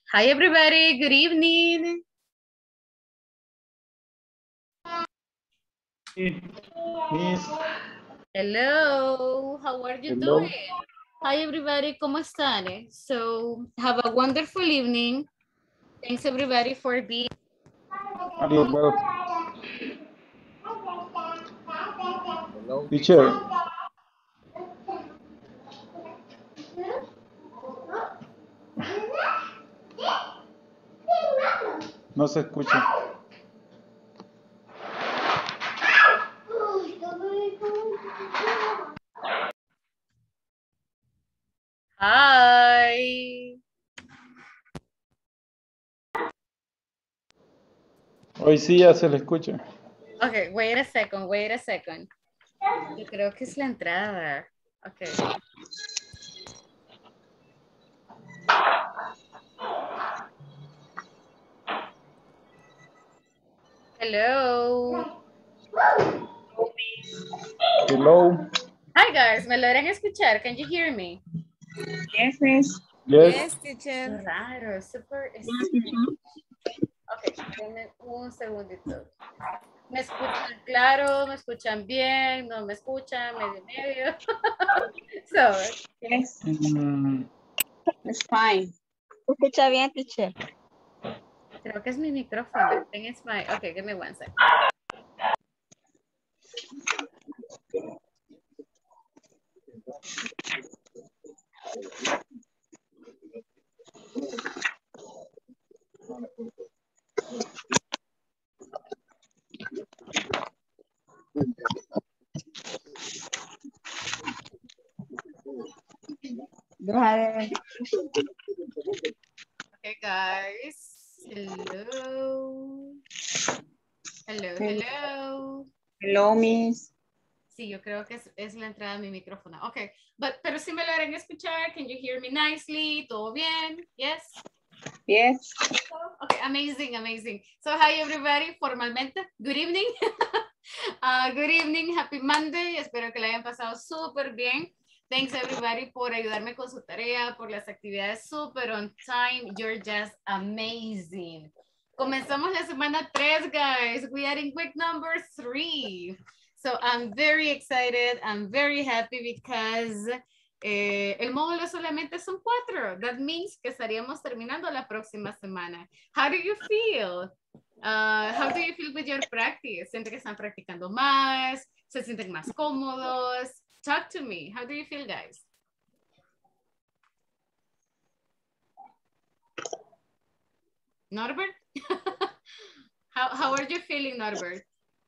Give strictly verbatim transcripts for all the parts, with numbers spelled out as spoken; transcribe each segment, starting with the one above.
Hi everybody, good evening. Miss. Hello, how are you Hello. doing? Hi everybody, ¿cómo están? So, have a wonderful evening. Thanks everybody for being. Hello, well. Hello, Teacher. No se escucha. Hi. Hoy sí ya se le escucha. Okay, wait a second, wait a second. Yo creo que es la entrada. Okay. Hello. Hello. Hi guys, ¿me logran escuchar? Can you hear me? Yes, miss. Yes. Yes, teacher. Qué raro, super. Yes, teacher. Ok, denme un segundito. ¿Me escuchan claro? ¿Me escuchan bien? ¿No me escuchan? ¿Medio medio? So, Yes, Mm, it's fine. Escucha bien, teacher. creo que es mi micrófono. I think it's my... Ok, give me one second. Deja de ver. Okay, guys. Hello. Hello, hello. Hello, miss. Sí, yo creo que es, es la entrada de mi micrófono. Ok, but, pero si me logran escuchar, can you hear me nicely? ¿Todo bien? Yes? Yes. Okay, amazing, amazing. So, hi everybody, formalmente, good evening. uh, good evening, happy Monday. Espero que la hayan pasado súper bien. Thanks everybody por ayudarme con su tarea, por las actividades súper on time. You're just amazing. Comenzamos la semana tres, guys. We are in week number three. So I'm very excited. I'm very happy because eh, el módulo solamente son cuatro. That means que estaríamos terminando la próxima semana. How do you feel? Uh, how do you feel with your practice? ¿Sienten que están practicando más? ¿Se sienten más cómodos? Talk to me. How do you feel, guys? Norbert? how, how are you feeling, Norbert?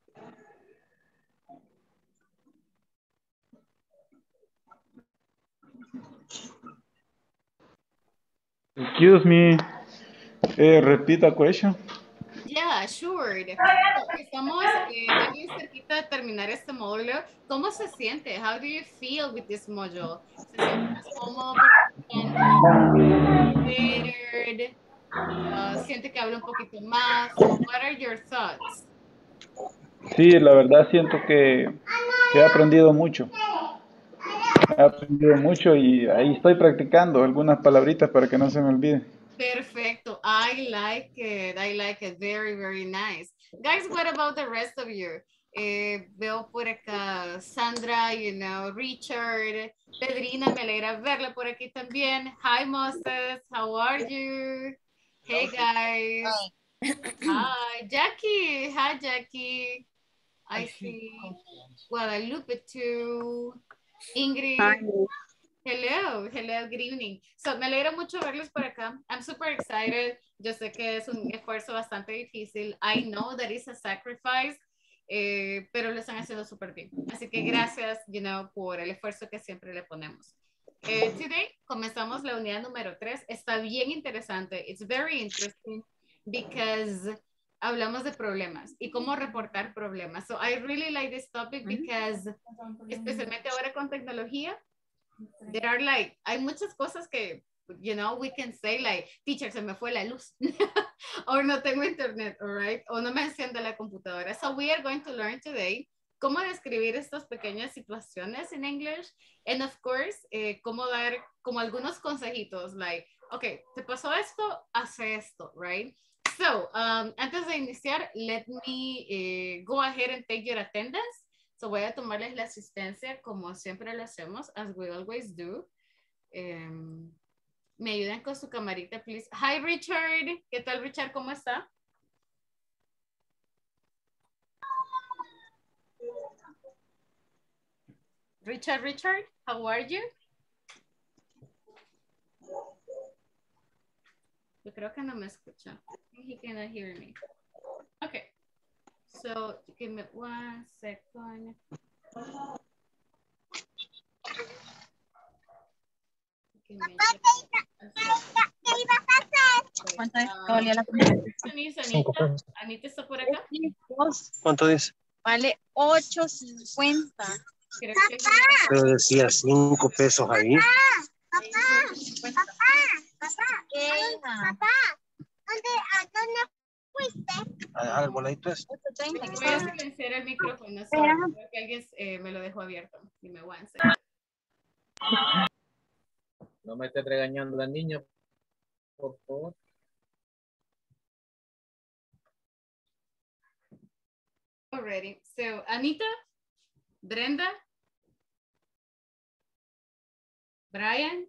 Excuse me. Eh, repeat the question. Yeah, sure. Estamos eh, ya bien cerquita de terminar este módulo. ¿Cómo se siente? How do you feel with this module? ¿Se siente más cómodo participando? Better? Uh, ¿Siente que habla un poquito más? What are your thoughts? Sí, la verdad siento que, que he aprendido mucho. He aprendido mucho y ahí estoy practicando algunas palabritas para que no se me olvide. Perfecto. I like it. I like it. Very, very nice. Guys, what about the rest of you? Eh, veo por acá Sandra, you know, Richard, Pedrina, me alegra verla por aquí también. Hi, Moses. How are you? Hey, guys. Hi, Jackie. Hi, Jackie. I see Guadalupe too. Hi. Ingrid. Hello, hello, good evening. So, me alegra mucho verlos por acá. I'm super excited. Yo sé que es un esfuerzo bastante difícil. I know that it's a sacrifice, eh, pero lo están haciendo súper bien. Así que gracias, you know, por el esfuerzo que siempre le ponemos. Eh, today comenzamos la unidad número tres. Está bien interesante. It's very interesting because hablamos de problemas y cómo reportar problemas. So, I really like this topic because, especialmente ahora con tecnología, there are like, hay muchas cosas que, you know, we can say like, teacher, se me fue la luz, or no tengo internet, all right, o no me enciende la computadora. So we are going to learn today cómo describir estas pequeñas situaciones en English, and of course, eh, cómo dar como algunos consejitos, like, okay, te pasó esto, hace esto, right? So, um, antes de iniciar, let me eh, go ahead and take your attendance. So, voy a tomarles la asistencia como siempre lo hacemos, as we always do. Um, me ayudan con su camarita, please. Hi, Richard. ¿Qué tal, Richard? ¿Cómo está? Richard, Richard, how are you? Yo creo que no me escucha. He cannot hear me. Okay. So, give me one second. Give me ¿Cuánto es? um, Valía la pena. Anita, Anita está por acá. ¿Cuánto dice? Vale ocho cincuenta. Creo que Pero decía cinco pesos ahí. Papá, papá, ¿dónde, a dónde fuiste? Ah, el boleto es. ocho treinta. voy a silenciar el micrófono. Sorry, creo que alguien eh, me lo dejó abierto. Dime one second. No me estés regañando la niña, por favor. Already. So, Anita, Brenda, Brian.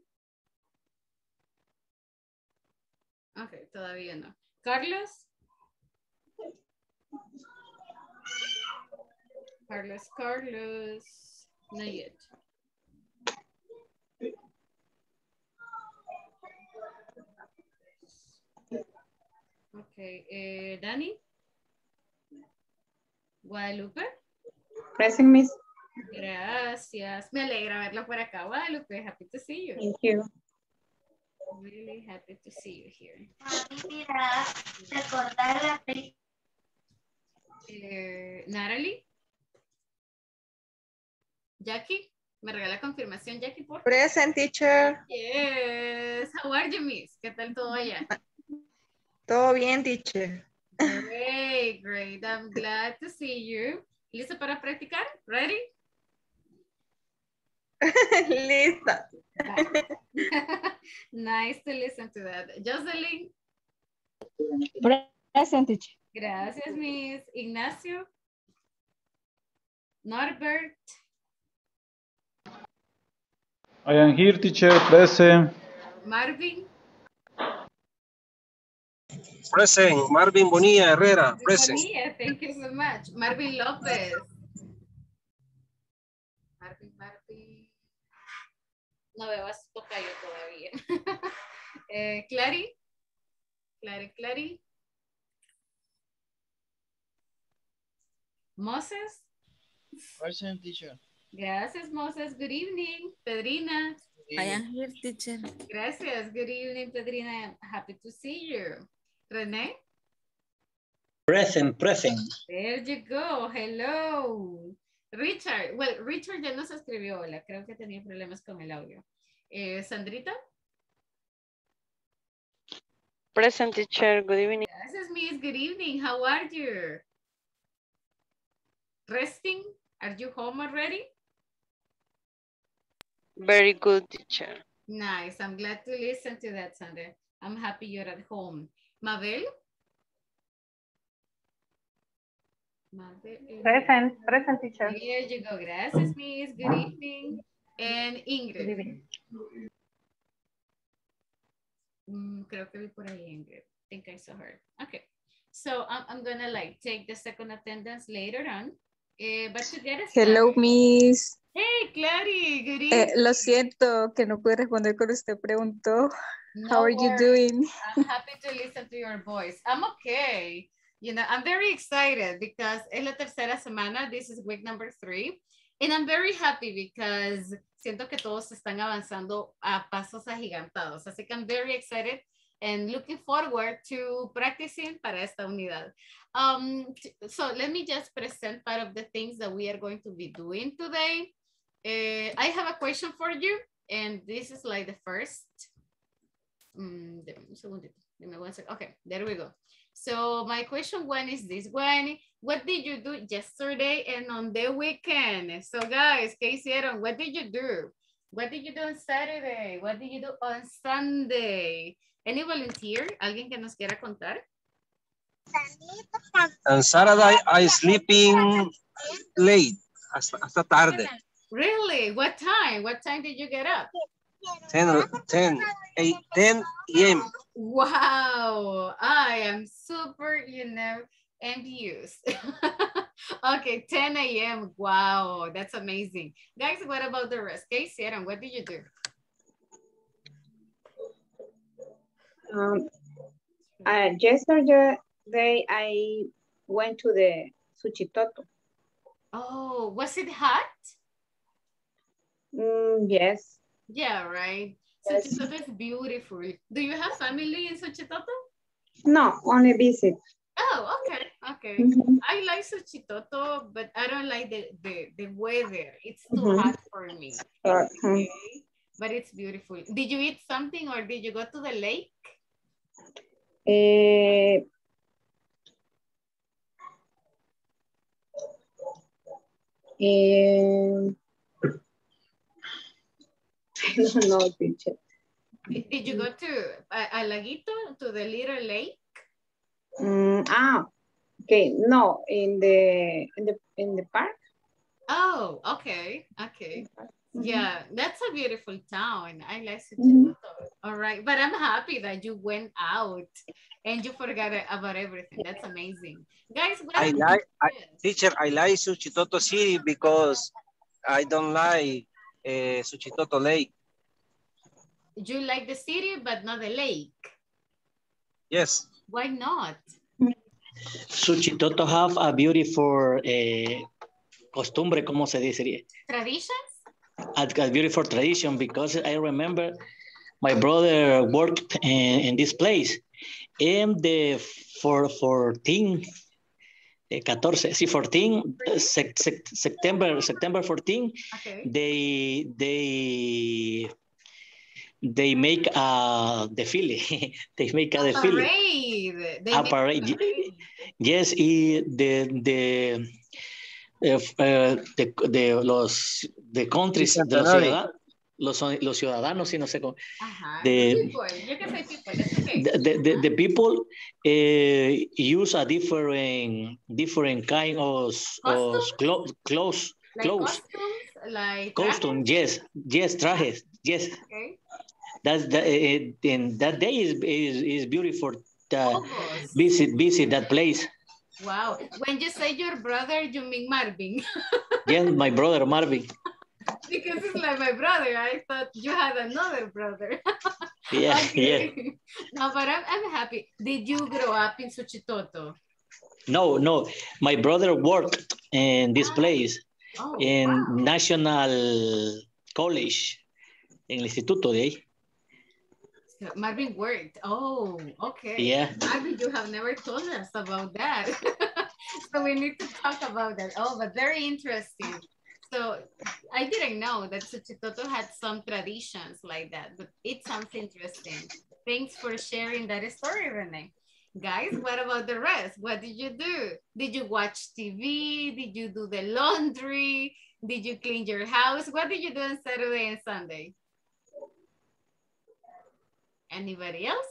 Ok, todavía no. Carlos. Carlos, Carlos. Not yet. Ok, eh, Dani. Guadalupe. Present, Miss. Gracias. Me alegra verlo por acá, Guadalupe. Happy to see you. Thank you. Really happy to see you here. Mira, recordar la película. Eh, Natalie. Jackie. ¿Me regala confirmación, Jackie, por favor? Present, teacher. Yes. How are you, Miss? ¿Qué tal todo allá? Todo bien, teacher. Great, great. I'm glad to see you. ¿Lista para practicar? Ready? Lista. Nice to listen to that. Jocelyn. Present, teacher. Gracias, Miss. Ignacio. Norbert. I am here, teacher, present. Marvin. Present. Marvin Bonilla Herrera. Present. Bonilla, thank you so much. Marvin López. Marvin, Marvin. No veo a su tocayo todavía. eh, Clary. Clary, Clary. Moses. Present, teacher. Gracias, Moses. Good evening. Pedrina. I am here, teacher. Gracias. Good evening, Pedrina. Happy to see you. René. Present, present. There you go. Hello. Richard. Well, Richard ya nos escribió. Hola. Creo que tenía problemas con el audio. Eh, Sandrita. Present, teacher. Good evening. Gracias, Miss. Good evening. How are you? Resting? Are you home already? Very good, teacher. Nice. I'm glad to listen to that, Sandra. I'm happy you're at home. Mabel? Mabel. Present, present, teacher. There you go. Gracias, Miss. Good evening. And Ingrid. Good evening. Mm, creo que vi por ahí, Ingrid. I think I saw her. Okay. So I'm, I'm gonna like take the second attendance later on. Eh, but to get us Hello, started- Miss. Hey, Clary. Good evening. Eh, lo siento que no pude responder cuando usted preguntó. No How are you worries. doing? I'm happy to listen to your voice. I'm okay. You know, I'm very excited because es la tercera semana. This is week number three. And I'm very happy because siento que todos están avanzando a pasos agigantados. Así que I'm very excited and looking forward to practicing para esta unidad. Um, so let me just present part of the things that we are going to be doing today. Uh, I have a question for you, and this is like the first. Mm, un segundito. Give me one second. Okay, there we go. So my question one is this one. What did you do yesterday and on the weekend? So guys, ¿qué hicieron? What did you do? What did you do on Saturday? What did you do on Sunday? Any volunteer? ¿Alguien que nos quiera contar? On Saturday, I sleeping late, hasta, hasta tarde. Really? What time? What time did you get up? ten, ten, eight, ten a m Wow, I am super, you know, envious. Okay, ten a m Wow, that's amazing. Guys, what about the rest? ¿Qué hicieron? What did you do? Um, uh, yesterday I went to the Suchitoto. Oh, was it hot? Mm, yes. Yeah, right. Yes. Suchitoto is beautiful. Do you have family in Suchitoto? No, only visit. Oh, okay, okay. Mhm. I like Suchitoto, but I don't like the, the, the weather. It's too Mhm. hot for me. Uh, Okay, but it's beautiful. Did you eat something or did you go to the lake? eh, eh, I don't know, teacher. Did you go to a, a laguito, to the little lake? Mm, ah, okay. No, in the in the in the park. Oh, okay, okay. Mhm. Yeah, that's a beautiful town. I like Mhm. Suchitoto. All right, but I'm happy that you went out and you forgot about everything. That's amazing. Guys, what I about- like, I, teacher, I like Suchitoto City because I don't like uh, Suchitoto Lake. you like the city, but not the lake. Yes. Why not? Suchitoto have a beautiful eh, costumbre, ¿cómo se dice? Traditions? A, a beautiful tradition, because I remember my brother worked in, in this place, and the for fourteen, eh, fourteen, sí, fourteen, sec, sec, September, September fourteen, Okay. they, they, they make a desfile, they make a desfile. Parade. They A make parade. a parade. Yes, y de, de, eh, eh, de, de los de countries, de los Bicentenario. ciudadanos, los, los ciudadanos, sí, no sé cómo. Ajá. The, People. You can say people. That's okay. the, the, the, the people uh, use a different different kind of, of Costumes? clo clothes, Like clothes, costumes? Like costume. Yes, yes, trajes. Yes, Okay. that's the, uh, and that day is is, is beautiful. To August. visit visit that place. Wow. When you say your brother, you mean Marvin. Yes, my brother Marvin. Because it's like my brother. I thought you had another brother. Yeah, yeah. Okay. No, but I'm, I'm happy. Did you grow up in Suchitoto? No, no. My brother worked in this place Oh, in wow. National College, en el instituto de ahí. So Marvin worked. Oh, okay. Yeah. Marvin, you have never told us about that. So we need to talk about that. Oh, but very interesting. So I didn't know that Suchitoto had some traditions like that, but it sounds interesting. Thanks for sharing that story, Renee. Guys, what about the rest? What did you do? Did you watch T V? Did you do the laundry? Did you clean your house? What did you do on Saturday and Sunday? Anybody else?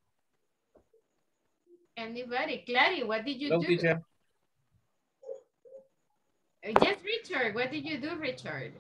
Anybody? Clary, what did you No, do? teacher. Uh, Yes, Richard. What did you do, Richard?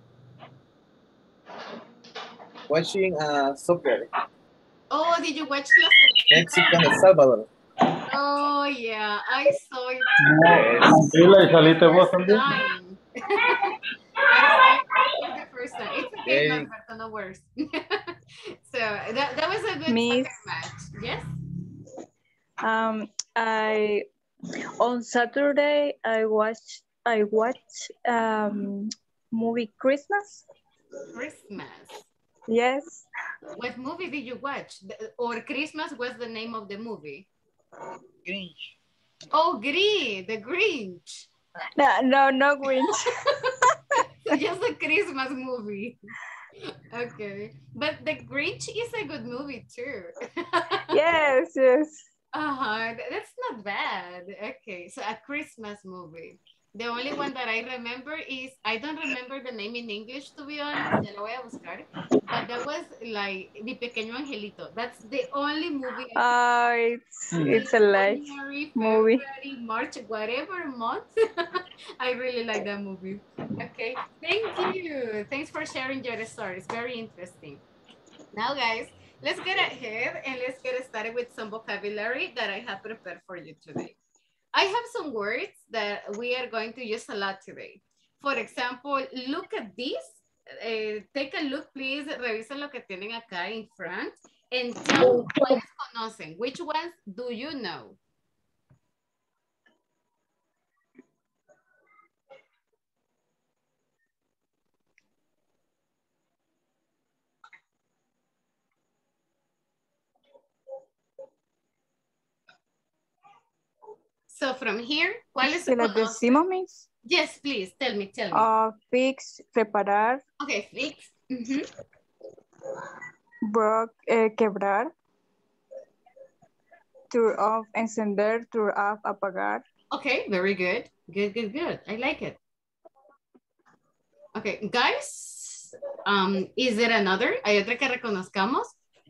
Watching uh, soccer. Oh, did you watch La Mexico and El Salvador. Oh, yeah, I saw it Tranquila, y saliste vos first también. time. I saw it for the first time. It's okay, Hey. Norberto, no worse. So that, that was a good Miss. soccer match. Yes? Um, I on Saturday I watched I watched um movie Christmas. Christmas. Yes. What movie did you watch? The- Or Christmas was the name of the movie? Grinch. Oh, Grinch, the Grinch. No, no, no Grinch. So just a Christmas movie. Okay. But the Grinch is a good movie too. Yes, yes. Uh-huh. That's not bad. Okay. So a Christmas movie. The only one that I remember is, I don't remember the name in English, to be honest, ya lo voy a buscar, but that was like Mi Pequeño Angelito. That's the only movie I Ah, it's Mm. it's a life January, movie. February, March, whatever month. I really like that movie. Okay, thank you. Thanks for sharing your stories. Very interesting. Now, guys, let's get ahead and let's get started with some vocabulary that I have prepared for you today. I have some words that we are going to use a lot today. For example, look at this. Uh, take a look, please. Revisen lo que tienen acá in front. And tell me cuáles conocen. Which ones do you know? So from here, ¿cuáles ¿Se las conocen? decimos, Miss? Yes, please. Tell me, tell me. Ah, fix, reparar, Okay, fix. Mhm. broke, eh, quebrar, turn off, encender, turn off, apagar. Okay, very good. Good, good, good. I like it. Okay, guys, um, is there another? ¿Hay otra que reconozcamos?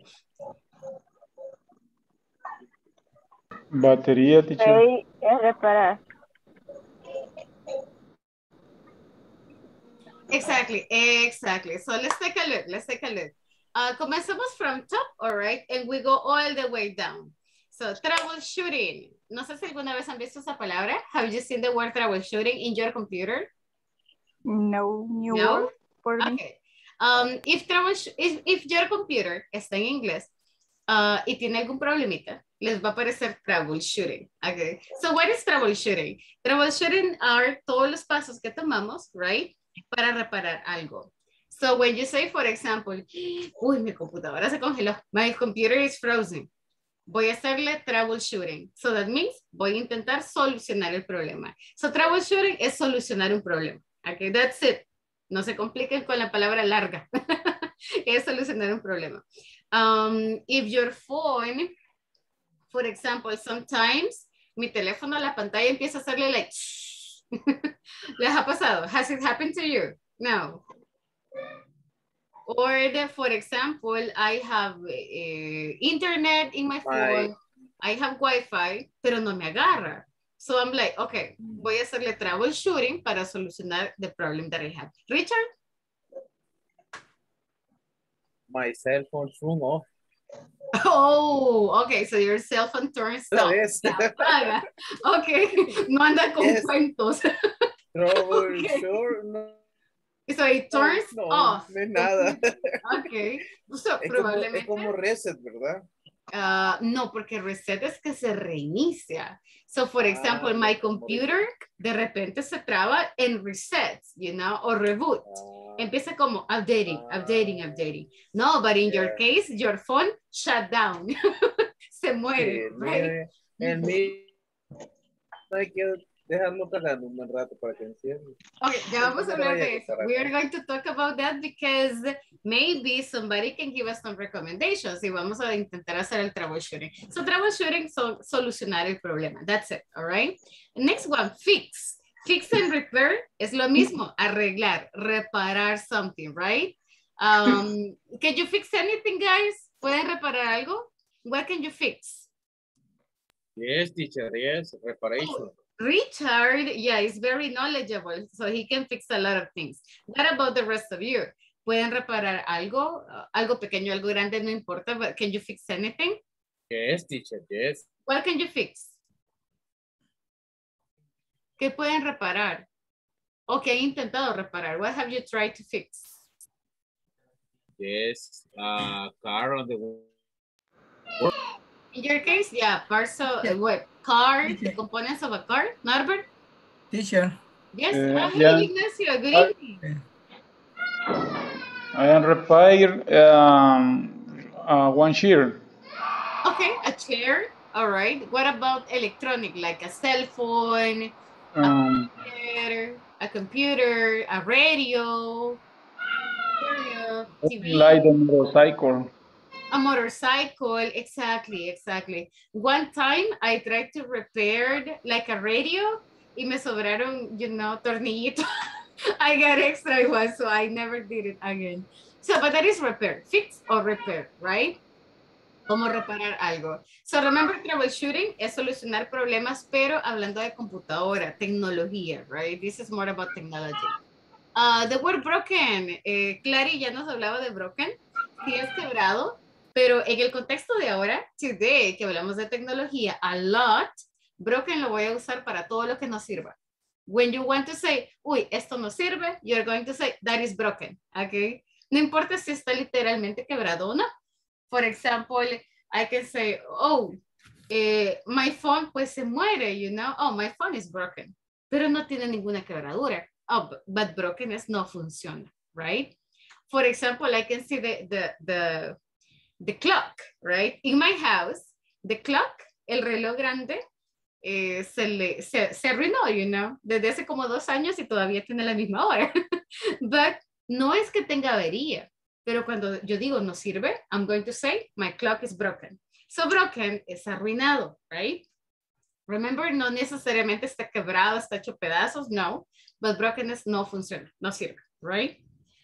Batería, teacher. Ahí es reparar. Exactly, exactly. So let's take a look, let's take a look. Uh, comencemos from top, all right, and we go all the way down. So troubleshooting. No sé si alguna vez han visto esa palabra. Have you seen the word troubleshooting in your computer? No, new No? word for me. Okay. Um, if, troubleshoot, if, if your computer está en inglés uh, y tiene algún problemita, les va a aparecer troubleshooting. Okay. So what is troubleshooting? Troubleshooting are todos los pasos que tomamos, right? Para reparar algo. So when you say, for example, uy, mi computadora se congeló. My computer is frozen. Voy a hacerle troubleshooting. So that means voy a intentar solucionar el problema. So troubleshooting es solucionar un problema. Okay, that's it. No se compliquen con la palabra larga. Es solucionar un problema. Um, if your phone, for example, sometimes mi teléfono, la pantalla empieza a hacerle like, ¿les ha pasado? Has it happened to you? No. Or the, for example, I have uh, internet in my phone, My- I have Wi-Fi, pero no me agarra. So I'm like, okay, voy a hacerle troubleshooting para solucionar the problem that I have. Richard? My cell phone turn off. Oh, okay, so your cell phone turns Otra off. vez. Se apaga. Okay, no anda con Yes. cuentos. Trouble, Okay. sure, no, So it turns no, off. no es nada. Okay, so Es como, probablemente. es como reset, ¿verdad? Uh, no, porque reset es que se reinicia. So, for example, Ah, my ya, como computer de repente se traba en resets, you know, or reboot. Ah, Empieza como updating, Ah. updating, updating. No, but in your Yeah. case, your phone shut down. Se muere, el right? mío, el mío, no hay que dejarlo cargando un buen rato para que encienda. Okay, ya vamos a hablar de Vaya, eso. We are going to talk about that because maybe somebody can give us some recommendations y vamos a intentar hacer el troubleshooting. So troubleshooting, so, solucionar el problema. That's it, all right? Next one, fix. Fix and repair es lo mismo, arreglar, reparar something, right? Um, can you fix anything, guys? ¿Pueden reparar algo? What can you fix? Yes, teacher, yes, reparation. Richard, yeah, is very knowledgeable, so he can fix a lot of things. What about the rest of you? ¿Pueden reparar algo? Uh, algo pequeño, algo grande, no importa, but can you fix anything? Yes, teacher, yes. What can you fix? ¿Qué pueden reparar? ¿O qué han intentado reparar? What have you tried to fix? Yes, uh, car on the In your case, yeah, parts of, uh, what, car, the components of a car, Norbert? Teacher, Yes, Uh, ah, hey, yeah. Ignacio, good Uh, evening. I am repair um, uh, one chair. Okay, a chair, all right. What about electronic, like a cell phone, Um, computer, a computer, a radio, stereo, T V, like the motorcycle. a motorcycle, exactly, exactly. One time I tried to repair like a radio, y me sobraron, you know, tornillitos. I got extra ones, so I never did it again. So, but that is repair, fix or repair, right? Cómo reparar algo. So, remember, troubleshooting es solucionar problemas, pero hablando de computadora, tecnología, right? This is more about technology. Uh, the word broken, eh, Clary ya nos hablaba de broken, sí es quebrado, pero en el contexto de ahora, today, que hablamos de tecnología, a lot, broken lo voy a usar para todo lo que nos sirva. When you want to say, uy, esto no sirve, you're going to say, that is broken, okay? No importa si está literalmente quebrado o no. For example, I can say, oh, eh, my phone pues se muere, you know, oh, my phone is broken, pero no tiene ninguna quebradura. Oh, but broken es no funciona, right? For example, I can see the, the, the, the clock, right? In my house, the clock, el reloj grande, eh, se, le, se, se arruinó, you know, desde hace como dos años y todavía tiene la misma hora. But no es que tenga avería, pero cuando yo digo no sirve, I'm going to say my clock is broken. So broken es arruinado, right? Remember, no necesariamente está quebrado, está hecho pedazos, no. But broken is no funciona, no sirve, right?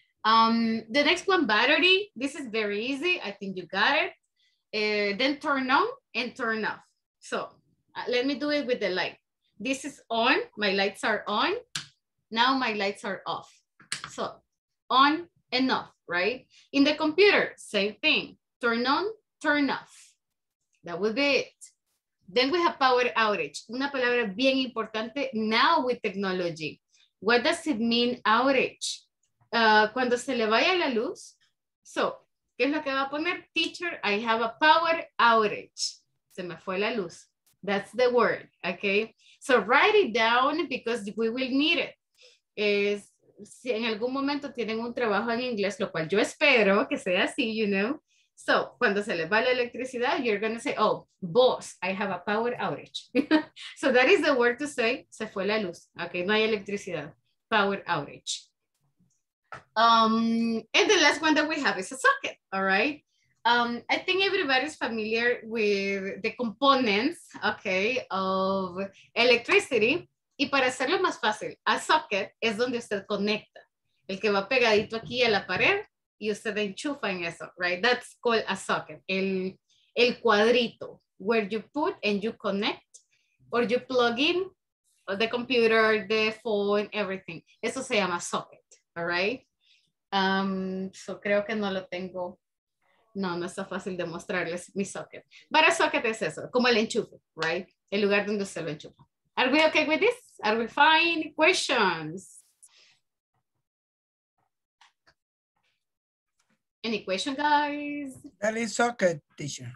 Um, the next one, battery. This is very easy. I think you got it. Uh, then turn on and turn off. So uh, let me do it with the light. This is on. My lights are on. Now my lights are off. So on and off, right? In the computer, same thing. Turn on, turn off. That would be it. Then we have power outage. Una palabra bien importante now with technology. What does it mean outage? Uh, cuando se le vaya la luz. So, ¿qué es lo que va a poner? Teacher, I have a power outage. Se me fue la luz. That's the word, okay? So write it down because we will need it. Es, si en algún momento tienen un trabajo en inglés, lo cual yo espero que sea así, you know. So, cuando se les va la electricidad, you're going to say, oh, boss, I have a power outage. So that is the word to say, se fue la luz. Okay, no hay electricidad. Power outage. Um, and the last one that we have is a socket, all right? Um, I think everybody's familiar with the components, okay, of electricity. Y para hacerlo más fácil, a socket es donde usted conecta. El que va pegadito aquí a la pared y usted enchufa en eso, right? That's called a socket. El, el cuadrito where you put and you connect or you plug in the computer, the phone, everything. Eso se llama socket, all right? Um, so creo que no lo tengo. No, no está fácil de mostrarles mi socket. But a socket es eso, como el enchufe, right? El lugar donde usted lo enchufa. Are we okay with this? Are we fine? Questions? Any question, guys? That is socket, teacher.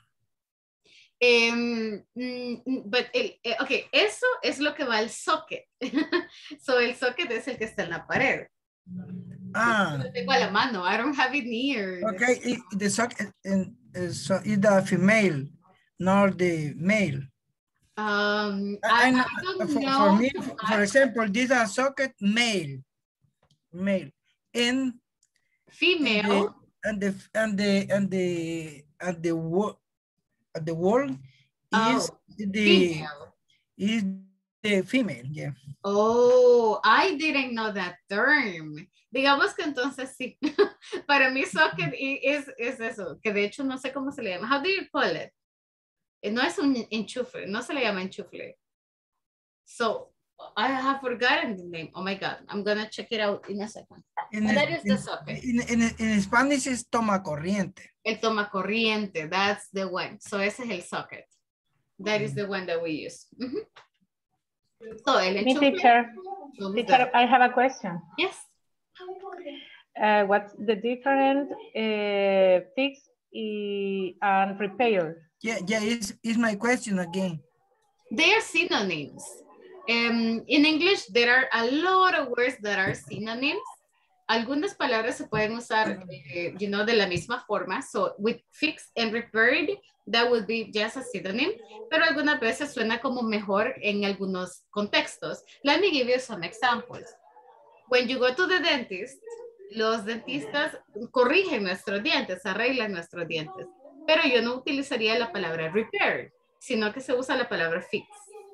Um, mm, but, el, eh, okay, eso es lo que va al socket. So, el socket es el que está en la pared. Ah. Lo tengo a la mano. I don't have it near. Okay, it, the socket in, is, so is the female, not the male. Um, I, I, I, know, I don't for, know. for me, for example, this is a socket male, male, and female, and the and the and the and the wall, the wall is oh, the female. is the female, yeah. Oh, I didn't know that term. Digamos que entonces sí. Para mí socket es, es eso, que de hecho no sé cómo se le llama. How do you call it? No es un enchufe, no se le llama enchufe. So, I have forgotten the name. Oh my God, I'm gonna check it out in a second. In, But that is the in, socket. in, in, in Spanish es toma corriente. El toma corriente, that's the one. So, ese es el socket. That is the one that we use. Mm-hmm. So, el Me enchufe. teacher, teacher, I have a question. Yes. Uh, what's the difference uh, fix and repair? Yeah, yeah, it's, it's my question again. They are synonyms. Um, in English, there are a lot of words that are synonyms. Algunas palabras se pueden usar, eh, you know, de la misma forma. So, with fixed and repaired, that would be just a synonym. Pero algunas veces suena como mejor en algunos contextos. Let me give you some examples. When you go to the dentist, los dentistas corrigen nuestros dientes, arreglan nuestros dientes. Pero yo no utilizaría la palabra repair, sino que se usa la palabra fix.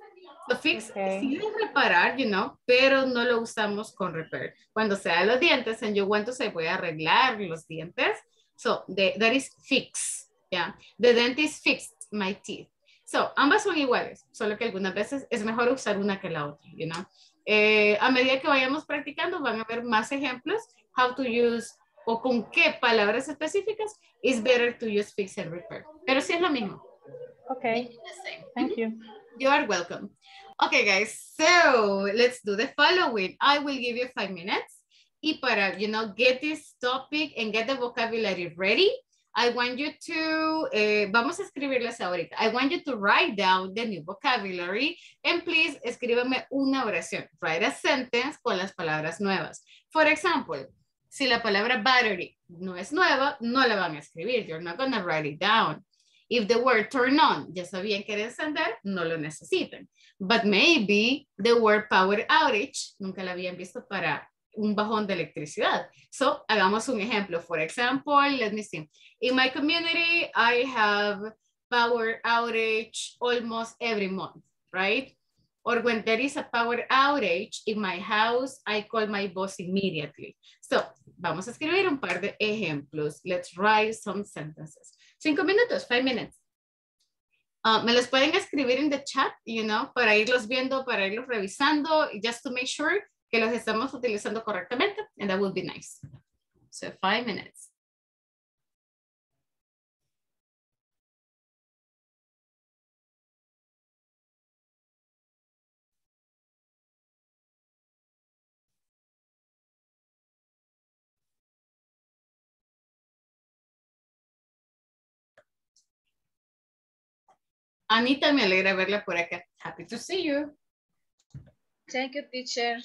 So fix Okay. sí es reparar, you know, pero no lo usamos con repair. Cuando se da los dientes, and you want to say, voy a arreglar los dientes. So the, that is fix, yeah. The dentist fixed my teeth. So ambas son iguales, solo que algunas veces es mejor usar una que la otra, you know. Eh, a medida que vayamos practicando, van a ver más ejemplos, how to use, o con qué palabras específicas, is better to use fix and repair. Pero sí es lo mismo. Okay, thank you. You are welcome. Okay, guys, so let's do the following. I will give you five minutes. Y para, you know, get this topic and get the vocabulary ready, I want you to, eh, vamos a escribirles ahorita. I want you to write down the new vocabulary and please escríbame una oración. Write a sentence con las palabras nuevas. For example, si la palabra battery no es nueva, no la van a escribir. You're not going to write it down. If the word turn on, ya sabían que era encender, no lo necesitan. But maybe the word power outage, nunca la habían visto para un bajón de electricidad. So, hagamos un ejemplo. For example, let me see. In my community, I have power outage almost every month, right? Or when there is a power outage in my house, I call my boss immediately. So, vamos a escribir un par de ejemplos. Let's write some sentences. Cinco minutos, five minutes. Uh, me los pueden escribir en the chat, you know, para irlos viendo, para irlos revisando, just to make sure que los estamos utilizando correctamente, and that would be nice. So, five minutes. Anita, me alegra verla por acá. Happy to see you. Thank you, teacher.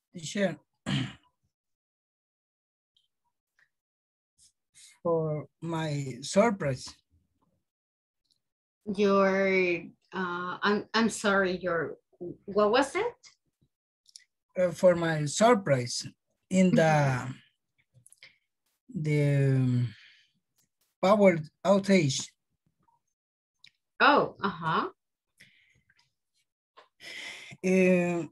Teacher, for my surprise. Your, uh, I'm, I'm sorry, your, what was it? Uh, for my surprise in the the um, power outage. Oh, uh-huh. Uh,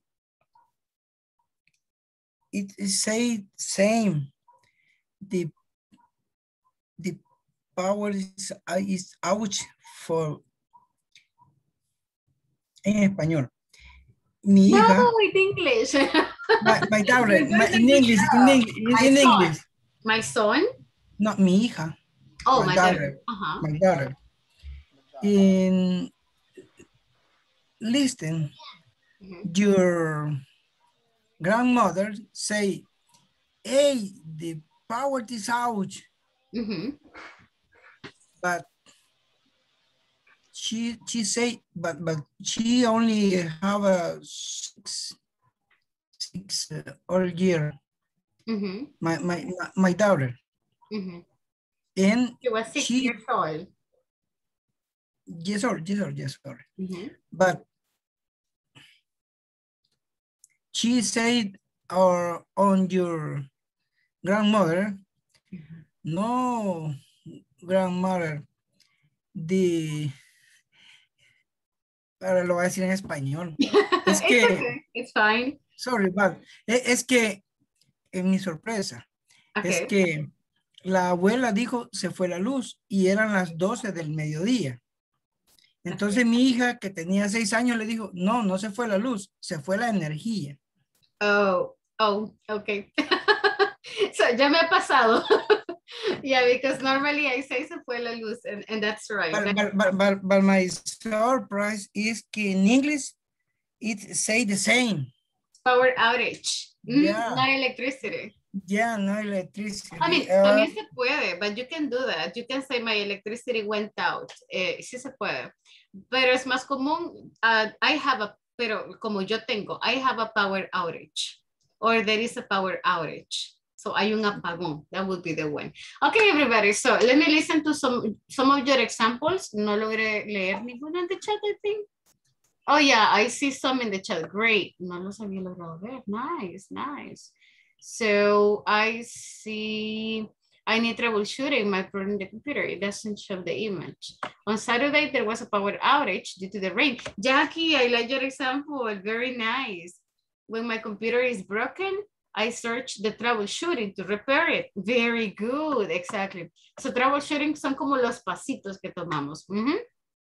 it is say same. The the power is, uh, is out for en español. Mi hija. No, in English. My, my daughter, You're my, doing in a good English, in job. English, My in son. English. My son? No, mi hija. Oh, my my daughter. daughter. Uh-huh. My daughter. In listen, Mhm. your grandmother say, hey, the power is out. Mhm. But she she say, but but she only have a six six uh, old year. Mhm. My my my- my daughter, Mhm. and She was six she years old. yes or yes or yes or. Mhm. But she said, or on your grandmother, no, grandmother, the, ahora lo voy a decir en español. Es It's que, okay. It's fine. sorry, but, e- es que, en mi sorpresa, es Okay. que la abuela dijo, se fue la luz y eran las doce del mediodía. Entonces mi hija, que tenía seis años, le dijo, no, no se fue la luz, se fue la energía. Oh, oh, okay. So, ya me ha pasado. Yeah, because normally I say se fue la luz, and, and that's right. But, That- but, but, but, but my surprise is que in English, it say the same. Power outage. Mm, Yeah. No electricity. Yeah, no electricity. I mean, Uh, también se puede, but you can do that. You can say my electricity went out. Eh, sí se puede. Pero es más común, uh, I have a, pero como yo tengo, I have a power outage. Or there is a power outage. So hay un apagón. That would be the one. Okay, everybody. So let me listen to some, some of your examples. No logré leer ninguno en the chat, I think. Oh, yeah, I see some in the chat. Great. No los había logrado ver. Nice, nice. So I see, I need troubleshooting my problem in the computer. It doesn't show the image. On Saturday, there was a power outage due to the rain. Jackie, I like your example. Very nice. When my computer is broken, I search the troubleshooting to repair it. Very good, exactly. So troubleshooting son como los pasitos que tomamos. Mhm.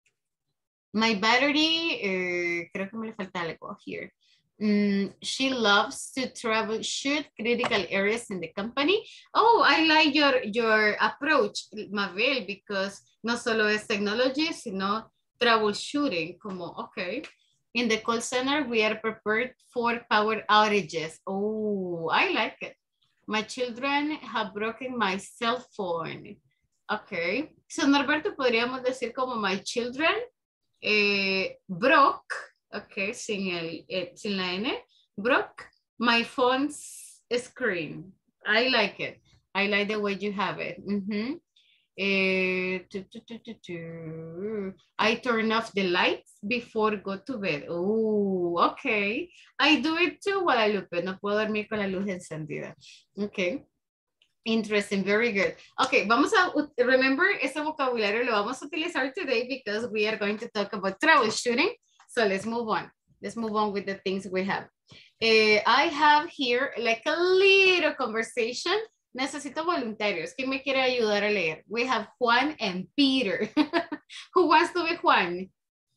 My battery, eh, creo que me le falta algo here. Mm, she loves to troubleshoot critical areas in the company. Oh, I like your, your approach, Mabel, because no solo es technology, sino troubleshooting, como, okay. In the call center, we are prepared for power outages. Oh, I like it. My children have broken my cell phone. Okay. So, Norberto, podríamos decir como my children eh, broke, okay, sin, el, eh, sin la N, broke my phone's screen. I like it. I like the way you have it. Mm-hmm. Eh, tu, tu, tu, tu, tu. I turn off the lights before go to bed. Oh, okay. I do it too, Guadalupe. No puedo dormir con la luz encendida. Okay. Interesting, very good. Okay, vamos a, remember, ese vocabulario lo vamos a utilizar today because we are going to talk about troubleshooting. So let's move on. Let's move on with the things we have. Uh, I have here like a little conversation. Necesito voluntarios. ¿Quién me quiere ayudar a leer? We have Juan and Peter. Who wants to be Juan?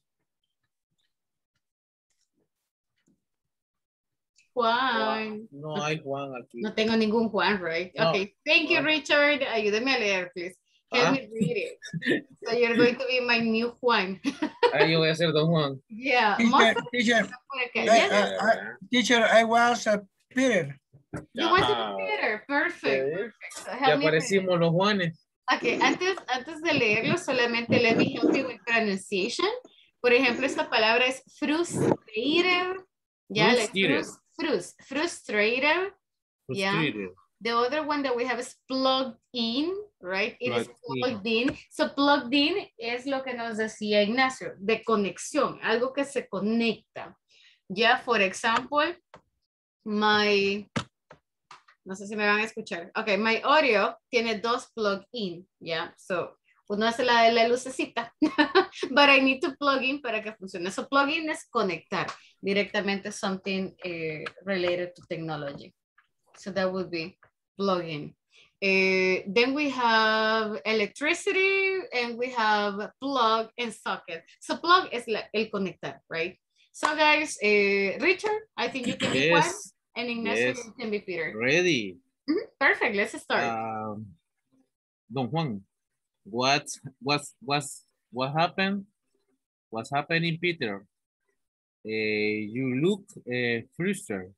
Juan. No hay Juan aquí. No tengo ningún Juan, right? No. Okay, thank you, No. Richard. Ayúdeme a leer, please. Help Ah. me read it. So you're going to be my new Juan. Ahí yo voy a ser Don Juan. Yeah. Teacher, most of teacher, okay. I, Yes, I, I, teacher, I was a Peter. you want to Ah. be better. Perfect, Sí. perfect. So Ya help me read it. aparecimos los Juanes. Okay, antes, antes de leerlo, solamente let me help you with pronunciation. Por ejemplo, esta palabra es frustrated. Ya, like Frustrated. frus- frus, frustrated. Yeah. Frustrated. The other one that we have is plugged in, right? It is Plugged plugged in. So plugged in es lo que nos decía Ignacio, de conexión, algo que se conecta. Ya, for example, my, no sé si me van a escuchar. Ok, my audio tiene dos plug in, ya. So, uno es la de la lucecita, but I need to plug in para que funcione. So plug in es conectar directamente something uh, related to technology. So that would be plug in. Uh, then we have electricity and we have plug and socket. So plug is like el conectar, right? So guys, uh, Richard, I think you can be Juan, Yes. and Ignacio, Yes. you can be Peter. Ready. Mhm, perfect, let's start. Um, Don Juan, what was was what happened? What's happening, Peter? Uh, you look uh, frustrated.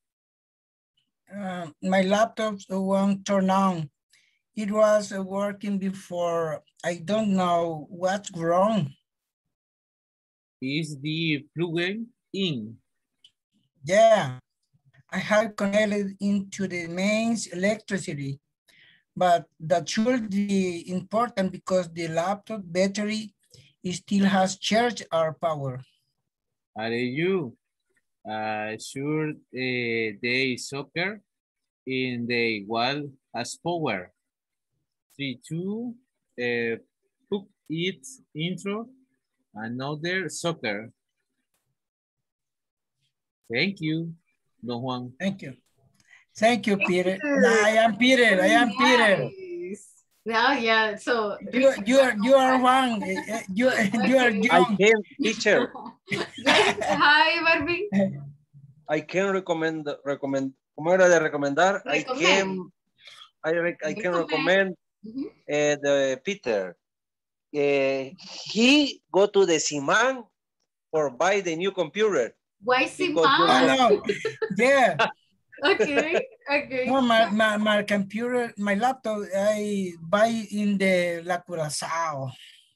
Uh, my laptop won't turn on. It was uh, working before. I don't know what's wrong. Is the plug in? Yeah, I have connected into the mains electricity, but that should be important because the laptop battery still has charge or power. Are you uh, sure uh, they soccer in the wall has power? Three, two, uh, put it intro, another soccer. Thank you, Don Juan. Thank you. Thank you, Peter. you. No, I am Peter. I am Peter. Nice. Now, yeah, so. You, you are, you are Juan. Eh, eh, You, you are I John. can, teacher, Hi, Barbie. I can recommend, recommend, ¿cómo era de recomendar? I Recommend. can, I, rec- I can recommend Mhm. uh, the Peter. Uh, he go to the Siman for buy the new computer. Why Because Simon? Oh, no. Yeah. Okay, okay. No, my, my, my computer, my laptop, I buy in the La Curazao.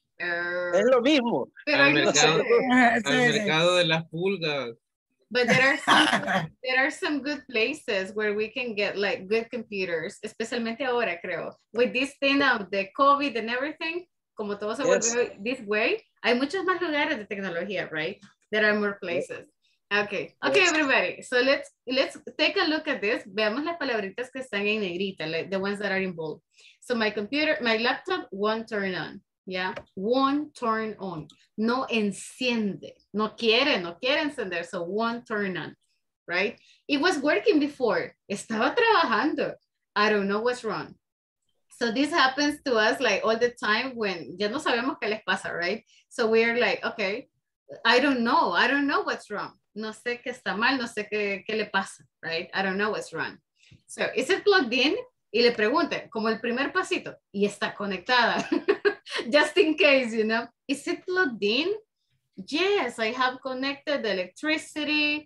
Uh, Es lo mismo. pero Al hay mercado, muchos- Ah, al sí, sí. mercado de las pulgas. But there are some, there are some good places where we can get like good computers, especialmente ahora creo. With this thing of the COVID and everything, como todo se Yes. volvió this way, hay muchos más lugares de tecnología, right? There are more places. Okay, okay, Yes. everybody. So let's let's take a look at this. Veamos las palabritas que están en negrita, like the ones that are in bold. So my computer, my laptop won't turn on. Yeah, won't turn on. No enciende. No quiere, no quiere encender. So won't turn on, right? It was working before. Estaba trabajando. I don't know what's wrong. So this happens to us like all the time when ya no sabemos qué les pasa, right? So we're like, okay, I don't know. I don't know what's wrong. No sé qué está mal, no sé qué, qué le pasa, right? I don't know what's wrong. So, is it plugged in? Y le pregunte, como el primer pasito, y está conectada. Just in case, you know. Is it plugged in? Yes, I have connected the electricity.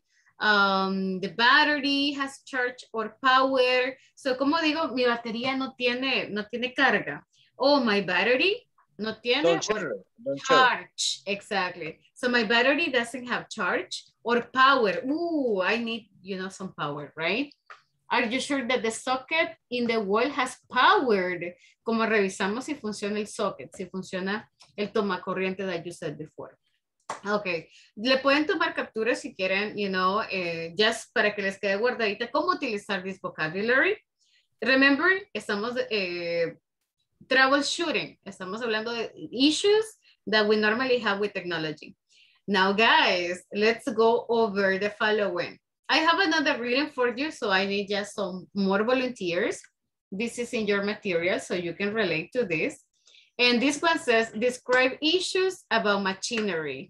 Um, the battery has charge or power. So, como digo, mi batería no tiene, no tiene carga. Oh, my battery no tiene Don't or share, don't share. charge. Exactly. So my battery doesn't have charge or power. Ooh, I need, you know, some power, right? Are you sure that the socket in the wall has powered? Como revisamos si funciona el socket, si funciona el tomacorriente that you said before. Okay, le pueden tomar capturas si quieren, you know, eh, just para que les quede guardadita cómo utilizar this vocabulary. Remember, estamos eh, troubleshooting. Estamos hablando de issues that we normally have with technology. Now, guys, let's go over the following. I have another reading for you, so I need just some more volunteers. This is in your material, so you can relate to this. And this one says, describe issues about machinery.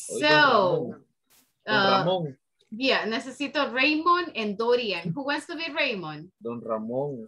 So, Don uh, Ramón. yeah, necesito Raymond and Dorian. Who wants to be Raymond? Don Ramón.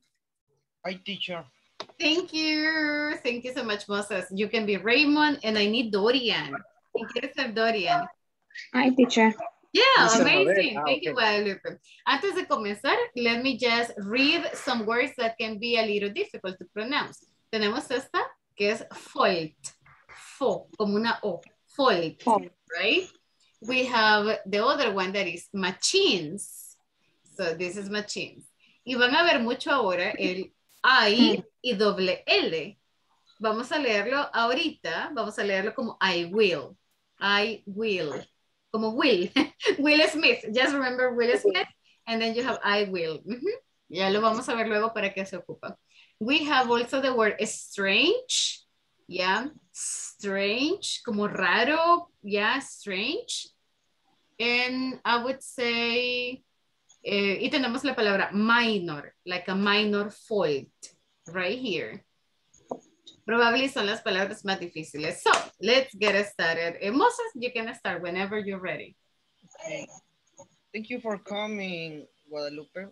Hi, teacher. Thank you. Thank you so much, Moses. You can be Raymond and I need Dorian. ¿Quién quiere ser Dorian? Hi, teacher. Yeah, Mister amazing. Mabel. Ah, Thank okay. you, Guadalupe. Antes de comenzar, let me just read some words that can be a little difficult to pronounce. Tenemos esta, que es fault. Fo, como una O. Fault, Fault. right? we have the other one that is machines. So this is machines. Y van a ver mucho ahora el I y doble L. Vamos a leerlo ahorita. Vamos a leerlo como I will. I will. Como Will. Will Smith. Just remember Will Smith. And then you have I will. Uh-huh. Ya lo vamos a ver luego para qué se ocupa. We have also the word strange. Yeah. Strange. Como raro. Yeah. Strange. And I would say... Eh, y tenemos la palabra minor, like a minor fault, right here. Probably son las palabras más difíciles. So, let's get started. Eh, Moses, you can start whenever you're ready. Okay. Thank you for coming, Guadalupe.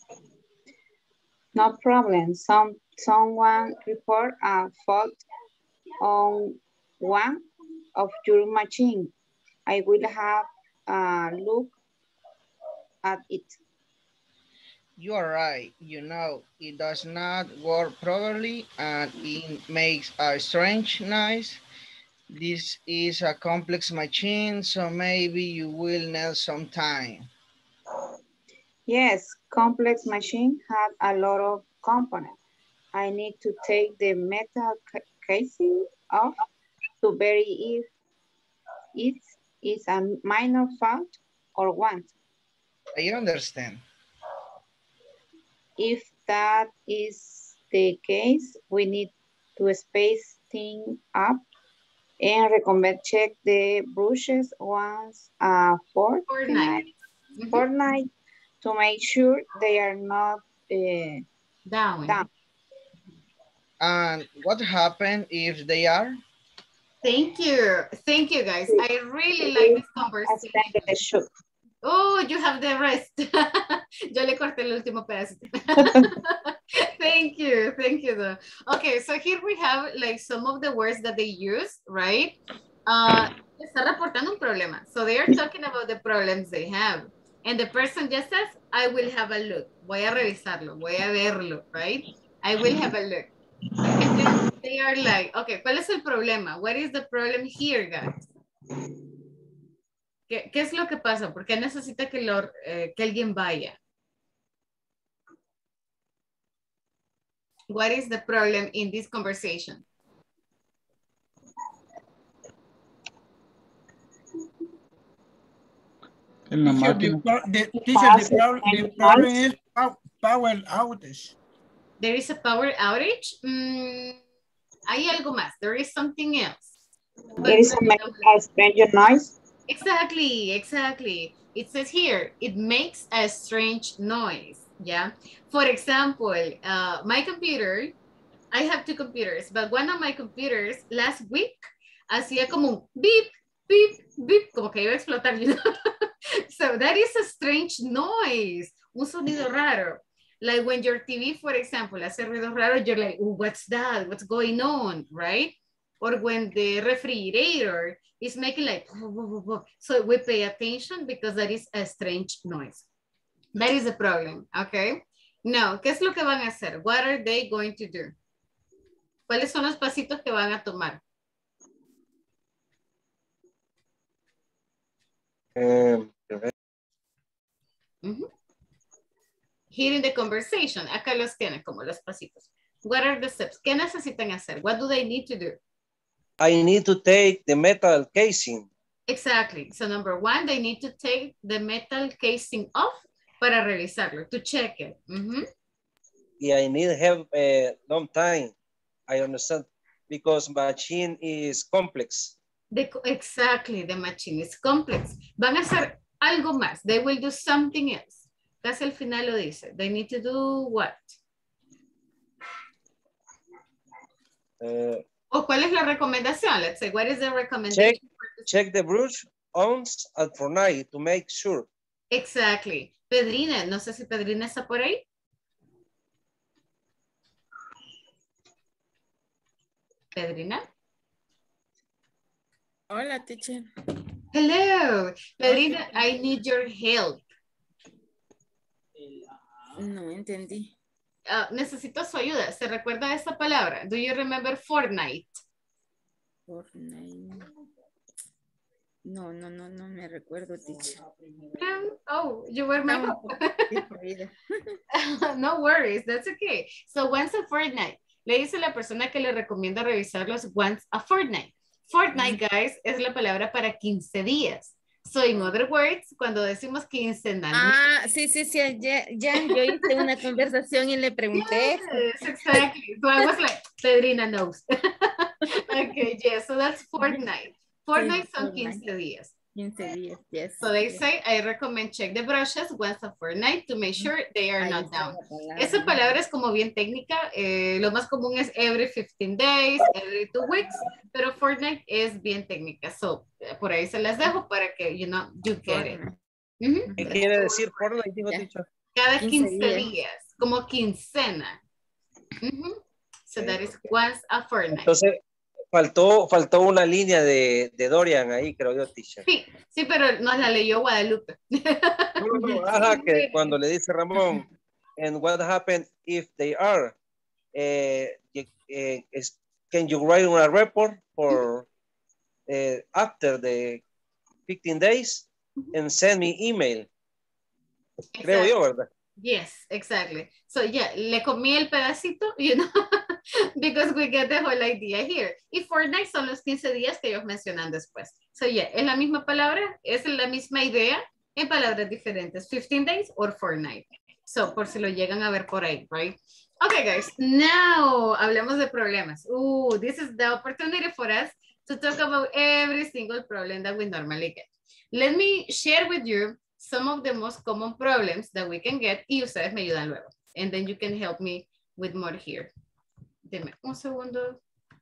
No problem. Some someone report a fault on one of your machine. I will have a look at it. You are right. You know, it does not work properly and it makes a strange noise. This is a complex machine, so maybe you will need some time. Yes, complex machine have a lot of components. I need to take the metal casing off to verify if it is a minor fault or one. I understand. If that is the case, we need to space things up and recommend check the brushes once a fortnight, Mm-hmm. fortnight to make sure they are not uh, down. down. And what happens if they are? Thank you. Thank you, guys. I really like this conversation. Oh, you have the rest. Yo le corté el último pedacito. Thank you. Thank you, though. Okay, so here we have like some of the words that they use, right? Uh, está reportando un problema. So they are talking about the problems they have. And the person just says, I will have a look. Voy a revisarlo. Voy a verlo, right? I will have a look. And then they are like, okay, ¿cuál es el problema? What is the problem here, guys? ¿Qué, ¿Qué es lo que pasa? ¿Por qué necesita que, lo, eh, que alguien vaya? What is the problem in this conversation? En la Teacher, máquina. the, the, teacher, the, problem, the problem is power outage. There is a power outage? Mm, hay algo más. There is something else. There is a, a strange noise. Exactly, exactly. It says here, it makes a strange noise, yeah? For example, uh, my computer, I have two computers, but one of my computers last week hacía como un beep, beep, beep, como que iba a explotar, you know? So that is a strange noise, un sonido raro. Like when your T V, for example, hace ruido raro, you're like, oh, what's that? What's going on, right? Or when the refrigerator is making like, so we pay attention because that is a strange noise. That is the problem, okay? Now, ¿qué es lo que van a hacer? What are they going to do? ¿Cuáles son los pasitos que van a tomar? Um, Mm-hmm. Here in the conversation, acá los tienen como los pasitos. What are the steps? ¿Qué necesitan hacer? What do they need to do? I need to take the metal casing. Exactly. So number one, they need to take the metal casing off para revisarlo, to check it. Mm-hmm. Yeah, I need help a long time. I understand because machine is complex. The, exactly, the machine is complex. Van a hacer algo más. They will do something else. Casi al final lo dice. They need to do what? Uh, ¿O cuál es la recomendación? Let's say, what is the recommendation? Check, check the brush once and for night to make sure. Exactly. Pedrina, no sé si Pedrina está por ahí. Pedrina. Hola, teacher. Hello. Pedrina, I need your help. No entendí. Uh, necesito su ayuda. ¿Se recuerda de esta palabra? Do you remember Fortnite? Fortnite. No, no, no, no me recuerdo, teacher. Um, oh, you were my Estaba un mom. poco distraída. No worries, that's okay. So once a fortnight. Le dice la persona que le recomienda revisarlos once a fortnight. Fortnight, guys, es la palabra para quince días. So in other words, cuando decimos quincenal. Ah, sí, sí, sí, ya, ya, yo hice una conversación y le pregunté eso. Yes, exactly. So I was like, Pedrina knows. Okay, yes, so that's fortnight. Fortnight Sí, son fortnight. quince días. quince días, yes. So they yes. say, I recommend check the brushes once a fortnight to make sure they are Ahí not está down. la palabra. Esa palabra es como bien técnica. Eh, lo más común es every fifteen days, every two weeks, pero fortnight es bien técnica. So, eh, por ahí se las dejo para que, you know, you get it. Fortnight. Ujú. ¿Qué quiere decir Fortnite, dijo Ya. teacher? Cada quince quince días. días, como quincena. Ujú. So that is once a fortnight. Entonces, faltó, faltó una línea de, de Dorian ahí, creo yo, teacher. Sí, sí, pero nos la leyó Guadalupe. No, no, no, ajá, que cuando le dice Ramón, and what happened if they are, eh, eh, is, can you write on a report for eh, after the fifteen days and send me email? Creo yo, ¿verdad? Yes, exactly. So yeah, le comí el pedacito, you know, because we get the whole idea here. Y fortnight son los quince días que ellos mencionan después. So yeah, es la misma palabra, es la misma idea en palabras diferentes, fifteen days or fortnight. So, por si lo llegan a ver por ahí, right? Okay, guys, now hablemos de problemas. Ooh, this is the opportunity for us to talk about every single problem that we normally get. Let me share with you some of the most common problems that we can get y ustedes me ayudan luego. And then you can help me with more here. Deme un segundo.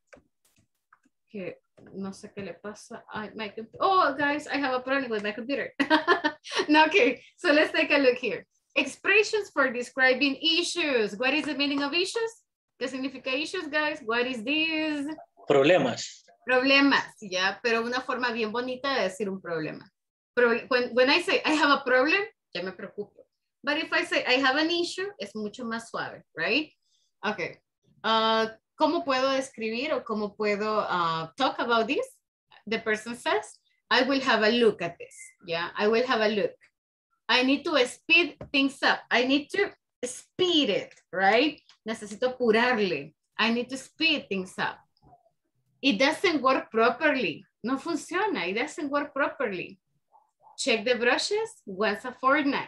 Que no sé qué le pasa. I, my, oh, guys, I have a problem with my computer. No, okay, so let's take a look here. Expressions for describing issues. What is the meaning of issues? ¿Qué significa issues, guys? What is this? Problemas. Problemas, ya, pero una forma bien bonita de decir un problema. Pero when, when I say I have a problem, ya me preocupo. But if I say I have an issue, es mucho más suave, right? Okay. Uh, ¿Cómo puedo describir o cómo puedo uh, talk about this? The person says, I will have a look at this. Yeah, I will have a look. I need to speed things up. I need to speed it, right? Necesito apurarle. I need to speed things up. It doesn't work properly. No funciona. It doesn't work properly. Check the brushes once a fortnight.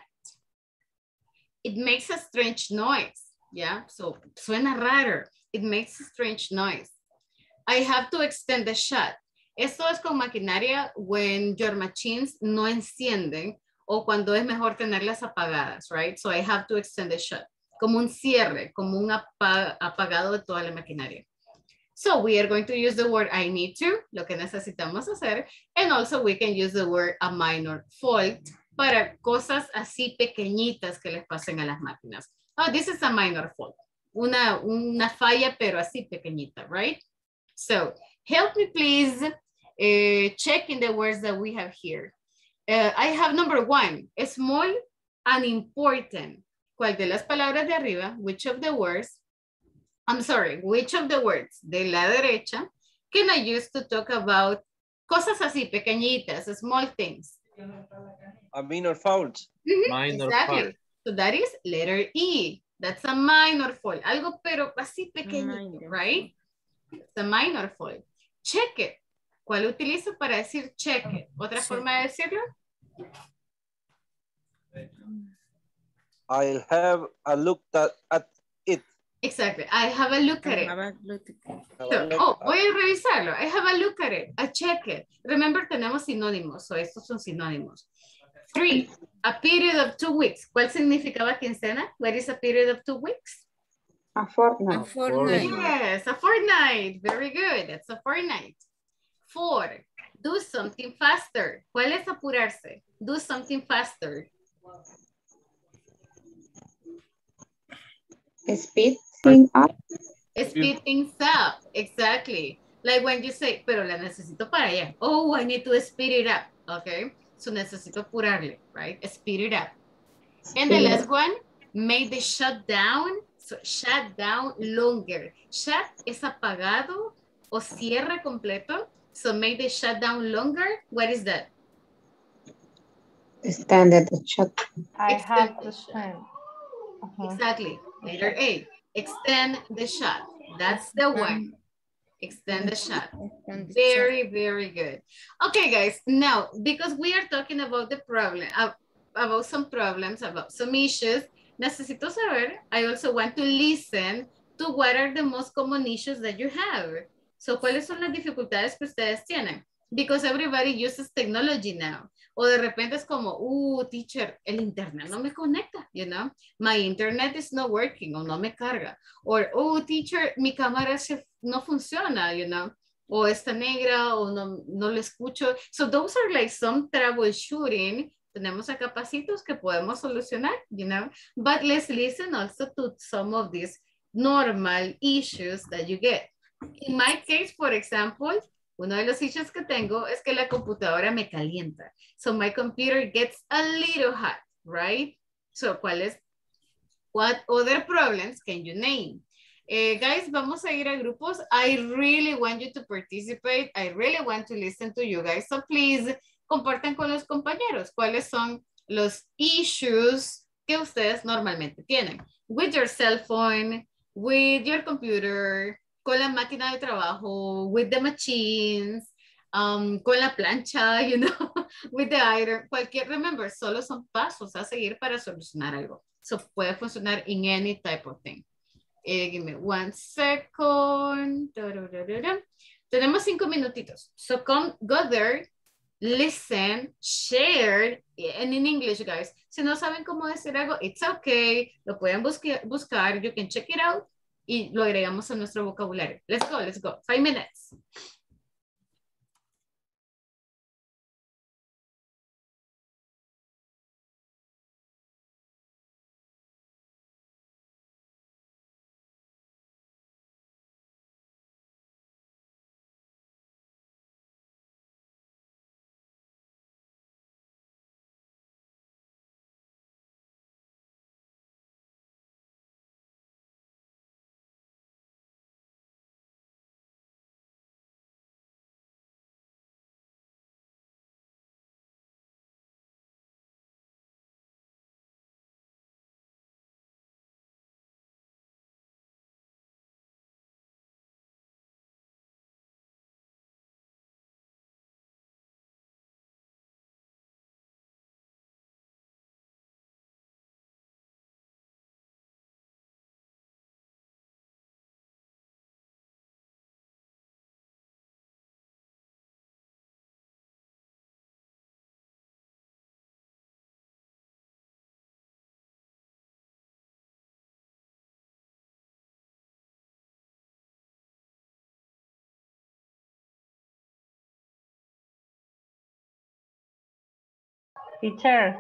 It makes a strange noise. Yeah, so suena raro. It makes a strange noise. I have to extend the shot. Esto es con maquinaria when your machines no encienden o cuando es mejor tenerlas apagadas, right? So I have to extend the shot. Como un cierre, como un apa apagado de toda la maquinaria. So we are going to use the word I need to, lo que necesitamos hacer, and also we can use the word a minor fault para cosas así pequeñitas que les pasen a las máquinas. Oh, this is a minor fault. Una, una falla, pero así pequeñita, right? So help me please uh, check in the words that we have here. Uh, I have number one, small and important. ¿Cuál de las palabras de arriba? Which of the words? I'm sorry, which of the words de la derecha can I use to talk about cosas así pequeñitas, small things? A minor fault. Mm-hmm, Minor exactly. fault. So that is letter E. That's a minor fault. Algo pero así pequeñito, Minor. right? It's a minor fault. Check it. ¿Cuál utilizo para decir check it? ¿Otra Check forma de decirlo? I'll have a look at, at it. Exactly. I have a look at I it. have a look. Have a So, look oh, at- voy a revisarlo. I have a look at it. I check it. Remember, tenemos sinónimos. So, estos son sinónimos. Three, a period of two weeks. ¿Cuál significaba quincena? What is a period of two weeks? A A fortnight. fortnight. Yes, a fortnight. Very good. That's a fortnight. Four, do something faster. ¿Cuál es apurarse? Do something faster. Speed thing up. Speed things up. Exactly. Like when you say, pero la necesito para allá. Oh, I need to speed it up. Okay. So necesito apurarle, right? Speed it up. And the last one, make the shutdown. So shut down longer. Shut es apagado o cierre completo. So make the shutdown longer. What is that? Extended the shut. I Extend have the to shot. spend. Uh-huh. Exactly. Letter A. Extend the shot. That's the one. Extend the shot. Very, very good. Okay, guys. Now, because we are talking about the problem, uh, about some problems, about some issues, necesito saber, I also want to listen to what are the most common issues that you have. So, ¿cuáles son las dificultades que ustedes tienen? Because everybody uses technology now. O de repente es como, uh, teacher, el internet no me conecta, you know? My internet is not working o no me carga. Or, oh, teacher, mi cámara se, no funciona, you know? O está negra o no, no lo escucho. So those are like some troubleshooting. Tenemos a capacitos que podemos solucionar, you know? But let's listen also to some of these normal issues that you get. In my case, for example, uno de los issues que tengo es que la computadora me calienta. So my computer gets a little hot, right? So, ¿cuáles? What other problems can you name? Eh, guys, vamos a ir a grupos. I really want you to participate. I really want to listen to you guys. So please, compartan con los compañeros. ¿Cuáles son los issues que ustedes normalmente tienen? With your cell phone, with your computer, con la máquina de trabajo, with the machines, um, con la plancha, you know, with the iron, cualquier, remember, solo son pasos a seguir para solucionar algo. So puede funcionar in any type of thing. Eh, give me one second. Da, da, da, da, da. Tenemos cinco minutitos. So come, go there, listen, share, and in English, guys. Si no saben cómo decir algo, it's okay. Lo pueden buscar, buscar. You can check it out. Y lo agregamos a nuestro vocabulario. Let's go, let's go. Five minutes. Teacher.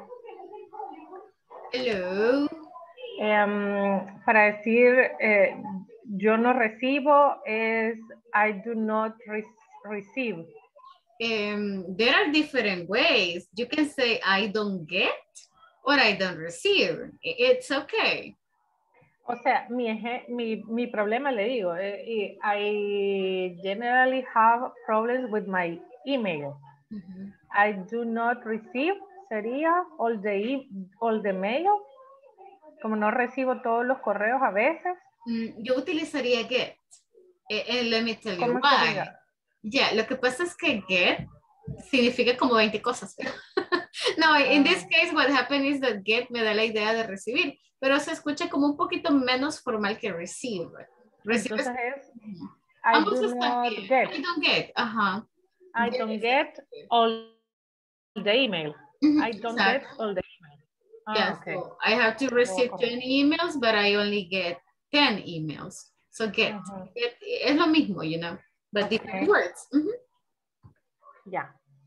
Hello. Um, para decir eh, yo no recibo es I do not re receive. Um, there are different ways. You can say I don't get or I don't receive. It's okay. O sea, mi, mi, mi problema, le digo, eh, I generally have problems with my email. Mm-hmm. I do not receive, sería all the, all the mail. Como no recibo todos los correos a veces. Mm, yo utilizaría get. Eh, eh, let me tell you why. Ya, yeah, lo que pasa es que get significa como veinte cosas. No, ah. In this case what happened is that get me da la idea de recibir, pero se escucha como un poquito menos formal que receive. Receive Entonces es, I do not get. I don't get, ajá. I get don't get all the email. Mm-hmm. I don't exactly. get all the email. Ah, yes, okay. So I have to receive oh, twenty emails, but I only get ten emails. So get, uh-huh. get es lo mismo, you know, but okay. different words. Mm-hmm. Yeah.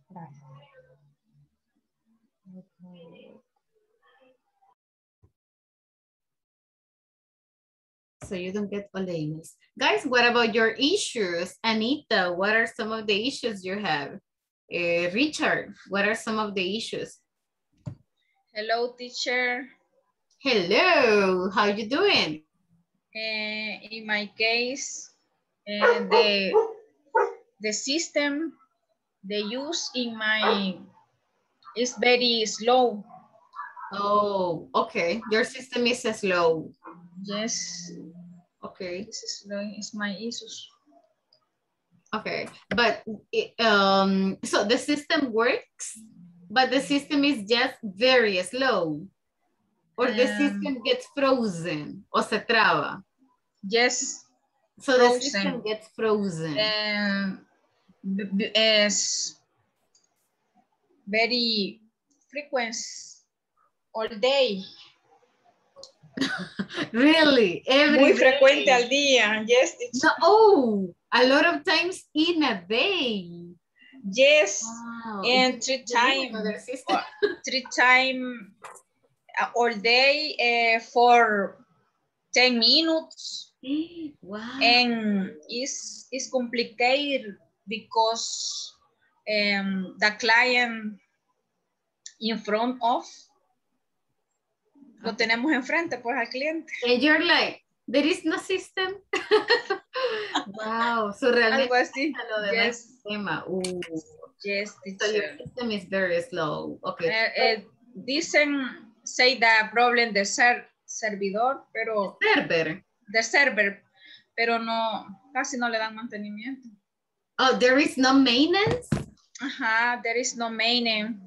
So you don't get all the emails. Guys, what about your issues? Anita, what are some of the issues you have? Uh, Richard, what are some of the issues? Hello, teacher. Hello, how you doing? Uh, in my case, uh, the the system they use in my is very slow. Oh, okay. Your system is slow. Yes. Okay. This is slow. It's my issues. Okay, but it, um, so the system works, but the system is just very slow, or the Um, system gets frozen o se traba. Yes. So frozen. the system gets frozen. Um, is very frequent all day. Really? Every Muy day? frecuente al día. Yes. It's, No, oh, a lot of times in a day. yes. Wow. And three times. three times all day uh, for ten minutes. Wow. And it's, it's complicated because um, the client in front of lo tenemos enfrente pues al cliente. And you're like, there is no system. Wow. So realmente algo así. Lo de Yes. Sistema. Ooh. Yes, So your teacher. system is very slow. Okay. Uh, uh, dicen say the problem de ser servidor, pero Server. de server, pero no casi no le dan mantenimiento. Oh, there is no maintenance? Ajá, there is no maintenance.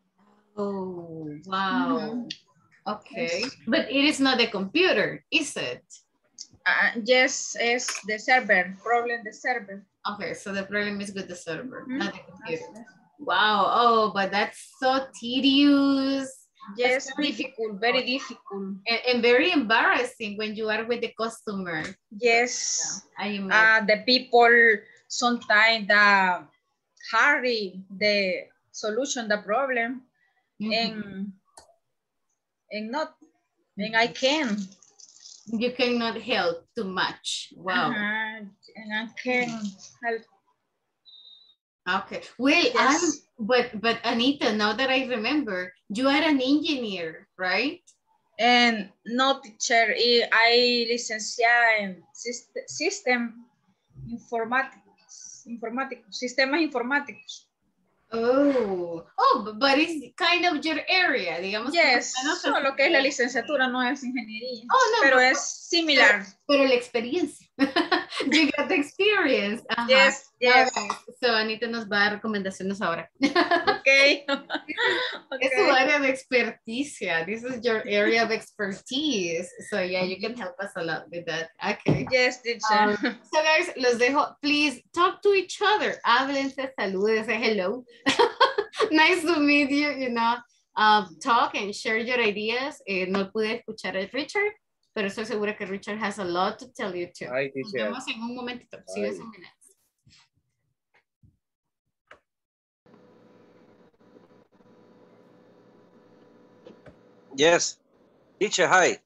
Oh, wow. Mm-hmm. Okay. Yes. But it is not the computer, is it? Uh, yes, it's the server, problem the server. Okay, so the problem is with the server, Mm-hmm. not the computer. Wow. Oh, but that's so tedious. Yes, That's very difficult, very difficult. And, and very embarrassing when you are with the customer. Yes. Yeah, uh, the people sometimes uh, hurry the solution, the problem, mm-hmm. and, and not, and I can. You cannot help too much. Wow. Uh-huh. And I can help. Okay. Well, Yes. I'm, but but Anita, now that I remember, you are an engineer, right? And no, teacher, I licenciada en system informáticos, informáticos, sistemas informáticos. Oh, oh, but it's kind of your area, digamos. Yes, no, lo que es la licenciatura no es ingeniería. Oh, no, pero no, es similar. Pero, pero la experiencia. You got the experience. Uh-huh. Yes, yes. Okay. So Anita nos va a dar recomendaciones ahora. Okay. Es su área de experticia. This is your area of expertise. So yeah, you can help us a lot with that. Okay. Yes, teacher. Um, so guys, los dejo. Please talk to each other. Háblense, salúdense, hello. Nice to meet you, you know. Um, talk and share your ideas. Eh, no pude escuchar a Richard, pero estoy segura que Richard has a lot to tell you too. Ay, Nos teacher. vemos en un momentito. See you in some minutes. Yes, teacher, hi.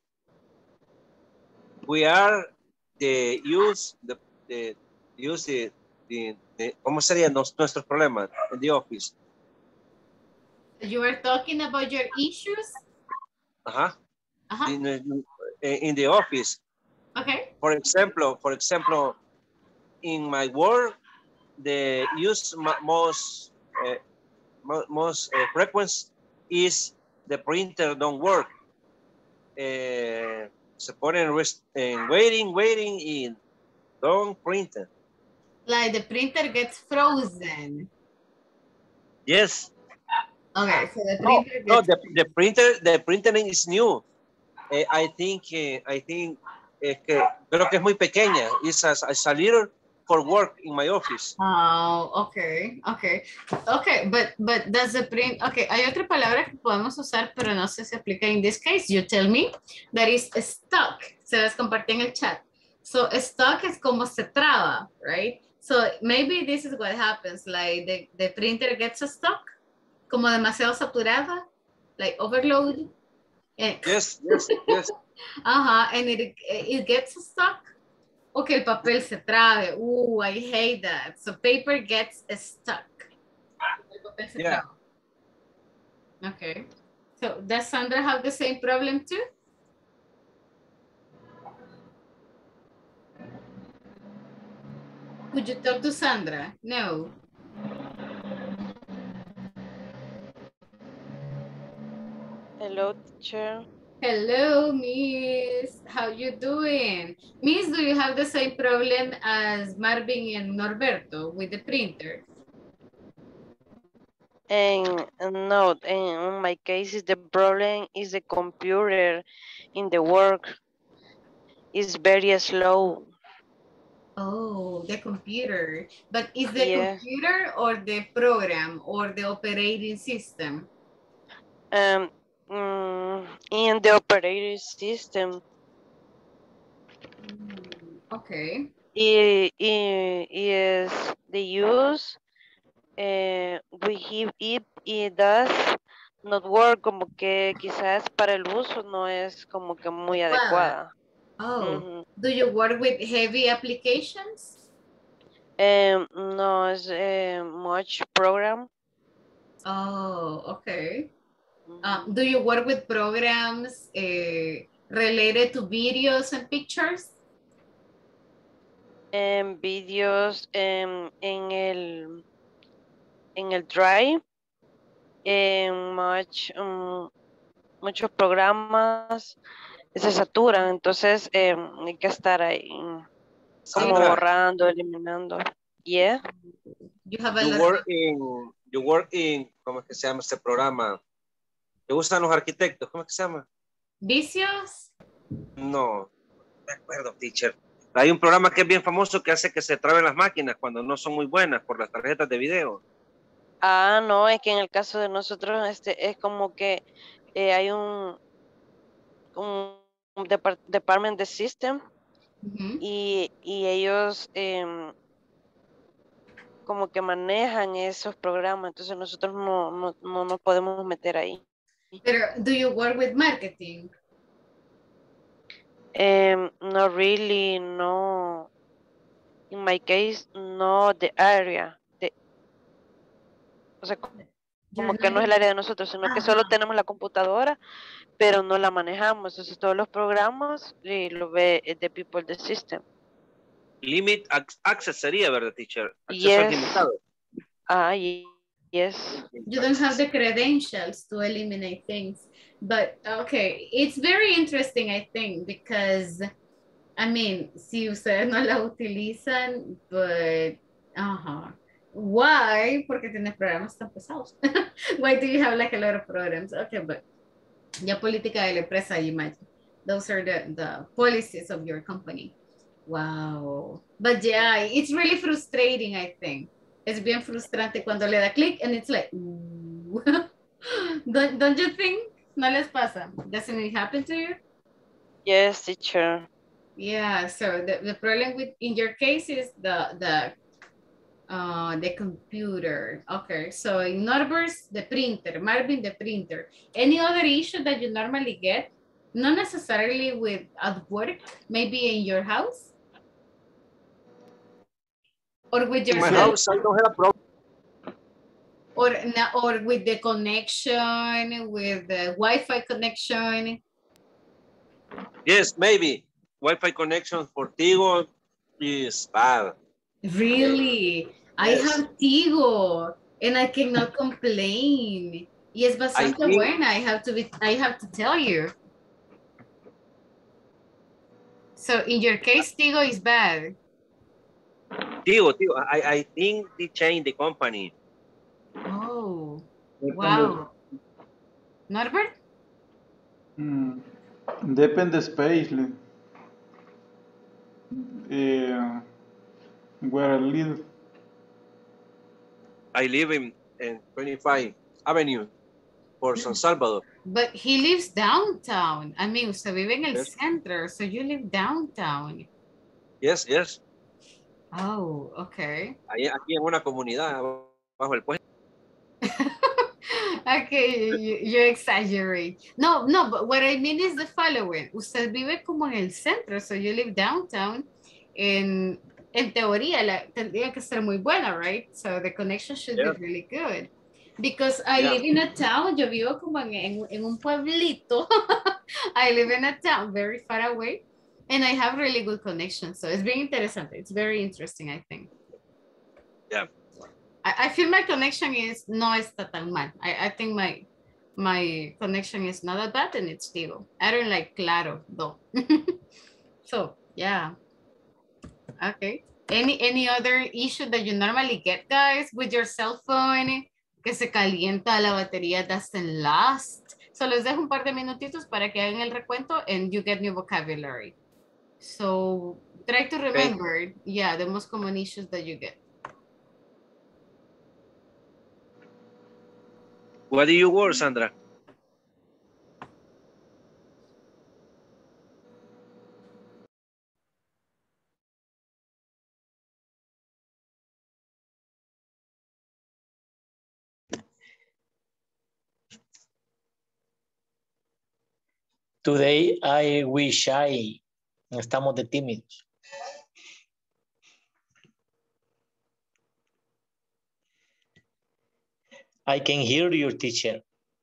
We are the use the, the use the, the, the ¿cómo serían nos, nuestros problemas in the office? You were talking about your issues? Uh-huh. Uh-huh. In, in, in the office. Okay. For example, for example, in my work, the use most uh, most uh, frequent is the printer don't work. Uh, se ponen rest, uh, waiting, waiting in don't printer. Like the printer gets frozen. Yes. Okay, so the No, printer gets no, the, the printer, the printer is new. Uh, I think, uh, I think, uh, que, creo que es muy pequeña. It's a, a little for work in my office. Oh, okay, okay, okay, but but does the print? Okay, hay otra palabra que podemos usar, pero no sé si aplica in this case. You tell me. That is stuck. Se las compartí en el chat. So stuck es como se traba, right? So maybe this is what happens. Like the the printer gets stuck, como demasiado saturada, like overload. And, yes, yes, yes. uh-huh, and it it gets stuck. Okay, el papel se trabe. Ooh, I hate that. So paper gets stuck. El papel se Yeah. traba. Okay. So does Sandra have the same problem too? Could you talk to Sandra? No. Hello, teacher. Hello, Miss. How you doing? Miss, do you have the same problem as Marvin and Norberto with the printer? And uh, no, in my case, the problem is the computer in the work is very slow. Oh, the computer. But is the Yeah. computer or the program or the operating system? Um, mm, in the operating system, Okay. i- i- is the use eh, we give it, it does not work, como que quizás para el uso no es como que muy adecuada. Oh, Ujú. do you work with heavy applications? Em, no es eh, much program. Oh, okay. Um, do you work with programs uh, related to videos and pictures? En videos em, en el en el Drive, en much, um, muchos programas se saturan, entonces eh, hay que estar ahí como Sandra. borrando, eliminando. Yeah. You have a You lot work of... in, you work in, ¿cómo es que se llama este programa? ¿Que usan los arquitectos? ¿Cómo es que se llama? ¿Vicios? No, no me acuerdo, teacher. Hay un programa que es bien famoso que hace que se traben las máquinas cuando no son muy buenas por las tarjetas de video. Ah, no, es que en el caso de nosotros este es como que eh, hay un, un, un depart department de system uh-huh. y, y ellos eh, como que manejan esos programas, entonces nosotros no, no, no nos podemos meter ahí. Pero, do you work with marketing? Um, not really, no. In my case, no the area. The, o sea, como que no es el área de nosotros, sino que solo tenemos la computadora, pero no la manejamos. Entonces todos los programas eh, lo ve eh, the people, the system. Limit access sería, ¿verdad, teacher? Acceso Yes. limitado. Ah, yes. You don't have the credentials to eliminate things. But, okay, it's very interesting, I think, because, I mean, si ustedes no la utilizan, but, uh-huh. Why? Porque tienes programas tan pesados. Why do you have like a lot of programs? Okay, but ya política de la empresa, you imagine. Those are the, the policies of your company. Wow. But yeah, it's really frustrating, I think. Es bien frustrante cuando le da clic and it's like, don't, don't you think? No les pasa? Doesn't it happen to you? Yes, teacher. Yeah, so the, the problem with, in your case is the, the, uh, the computer. Okay, so in Norbert's, the printer, Marvin, the printer. Any other issue that you normally get? Not necessarily with at work, maybe in your house? Or with In your my house, I don't have a problem. Or, or with the connection, with the Wi-Fi connection. Yes, maybe. Wi-Fi connection for Tigo is bad. Really? I Yes. have Tigo and I cannot complain. Y es bastante think- buena, I have to be, I have to tell you. So in your case, Tigo is bad. Tigo, Tigo, I, I think they changed the company. Oh, wow. Norbert? Mm, depende space. le- Eh, where I live. I live in, in twenty-five Avenue for San Salvador. But he lives downtown. I mean, usted vive en el Yes. centro, so you live downtown. Yes, yes. Oh, okay. Ahí, aquí en una comunidad bajo el puente. Okay, you, you exaggerate. No, no, but what I mean is the following. Usted vive como en el centro, so you live downtown. En, en teoría, la, tendría que ser muy buena, right? So the connection should Yeah. be really good. Because I Yeah. live in a town, yo vivo como en, en, en un pueblito. I live in a town very far away. And I have really good connection. So it's very interesting. It's very interesting, I think. Yeah. I, I feel my connection is no está tan mal. I, I think my my connection is not that bad and it's stable. I don't like claro though. So yeah. Okay. Any any other issue that you normally get, guys, with your cell phone? Que se calienta la batería doesn't last. So les dejo un par de minutitos para que hagan el recuento and you get new vocabulary. So try to remember, okay. Yeah, the most common issues that you get. What do you work, Sandra? Today I wish I. Estamos de tímidos. I can hear your teacher.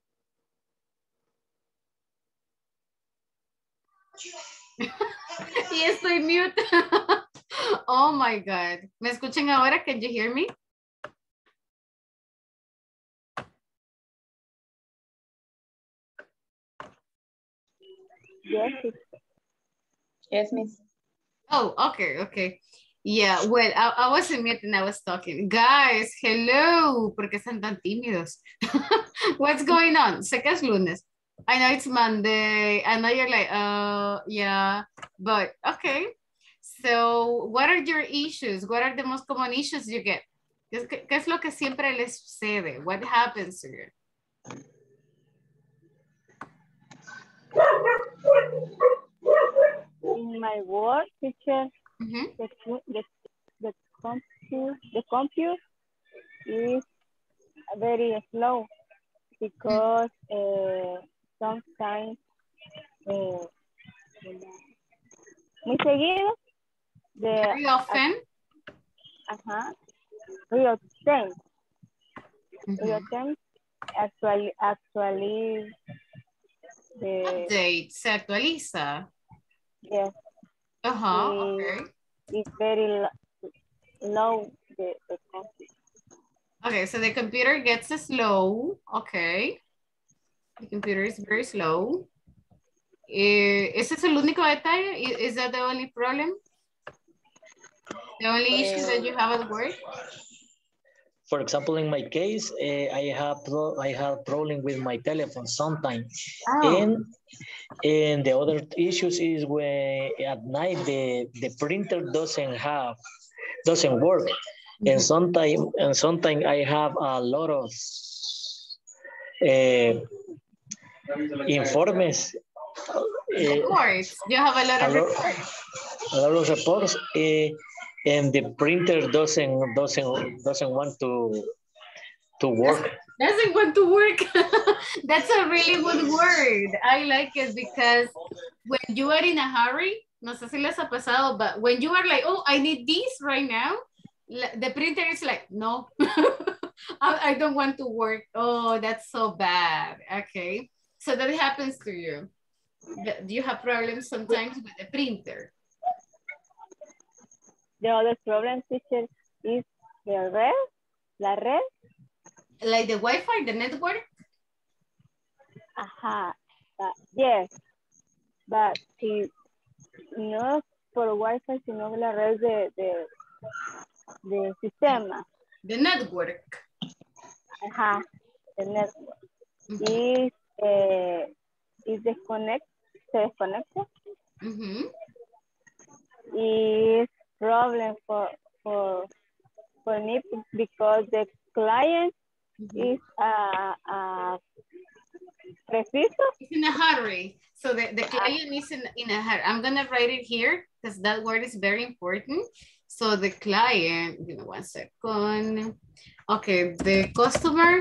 Y estoy mute. Oh my God. ¿Me escuchan ahora? Can you hear me? Yes. Yes, miss. Oh, okay, okay. Yeah, well, I, I wasn't mute and I was talking. Guys, hello. ¿Por qué están tan tímidos? What's going on? Sé que es lunes. I know it's Monday. I know you're like, uh, yeah, but okay. So, what are your issues? What are the most common issues you get? ¿Qué, qué es lo que siempre les sucede? What happens to you? In my work, teacher, mm-hmm. the, the, the, computer, the computer is very slow because uh, sometimes uh, muy seguido the very often uh-huh, real time mm-hmm. real time actually actually the update se actualiza. Yes. Uh-huh, it, okay. It's very low, the, the computer. Okay, so the computer gets slow. Okay. The computer is very slow. Eh, ¿Ese es el único detalle? Is that the only problem? The only issue that you have at work? For example, in my case, uh, I have I have problem with my telephone sometimes, oh. and and the other issues is when at night the the printer doesn't have doesn't work, mm-hmm. and sometimes and sometimes I have a lot of uh, informes. Reports. Uh, you have a lot of a lot, reports. A lot of reports. Uh, And the printer doesn't doesn't doesn't want to to work. Doesn't want to work. That's a really good word. I like it because when you are in a hurry, no sé si les ha pasado, but when you are like, oh, I need this right now, the printer is like, no, I, I don't want to work. Oh, that's so bad. Okay, so that happens to you. Do you have problems sometimes with the printer? The other problem, teacher, is the red, la red. Like the Wi-Fi, the network? Ajá, uh, yes. But si no por Wi-Fi, sino la red de, de, de sistema. The network. Ajá, the network. Mm-hmm. Is, eh, is desconnect, se desconecta. Mm-hmm. Is problem for for for me because the client mm-hmm. is uh, uh preciso. It's in a hurry. So the, the client uh, is in, in a hurry. I'm gonna write it here because that word is very important. So the client, give me one second. Okay, the customer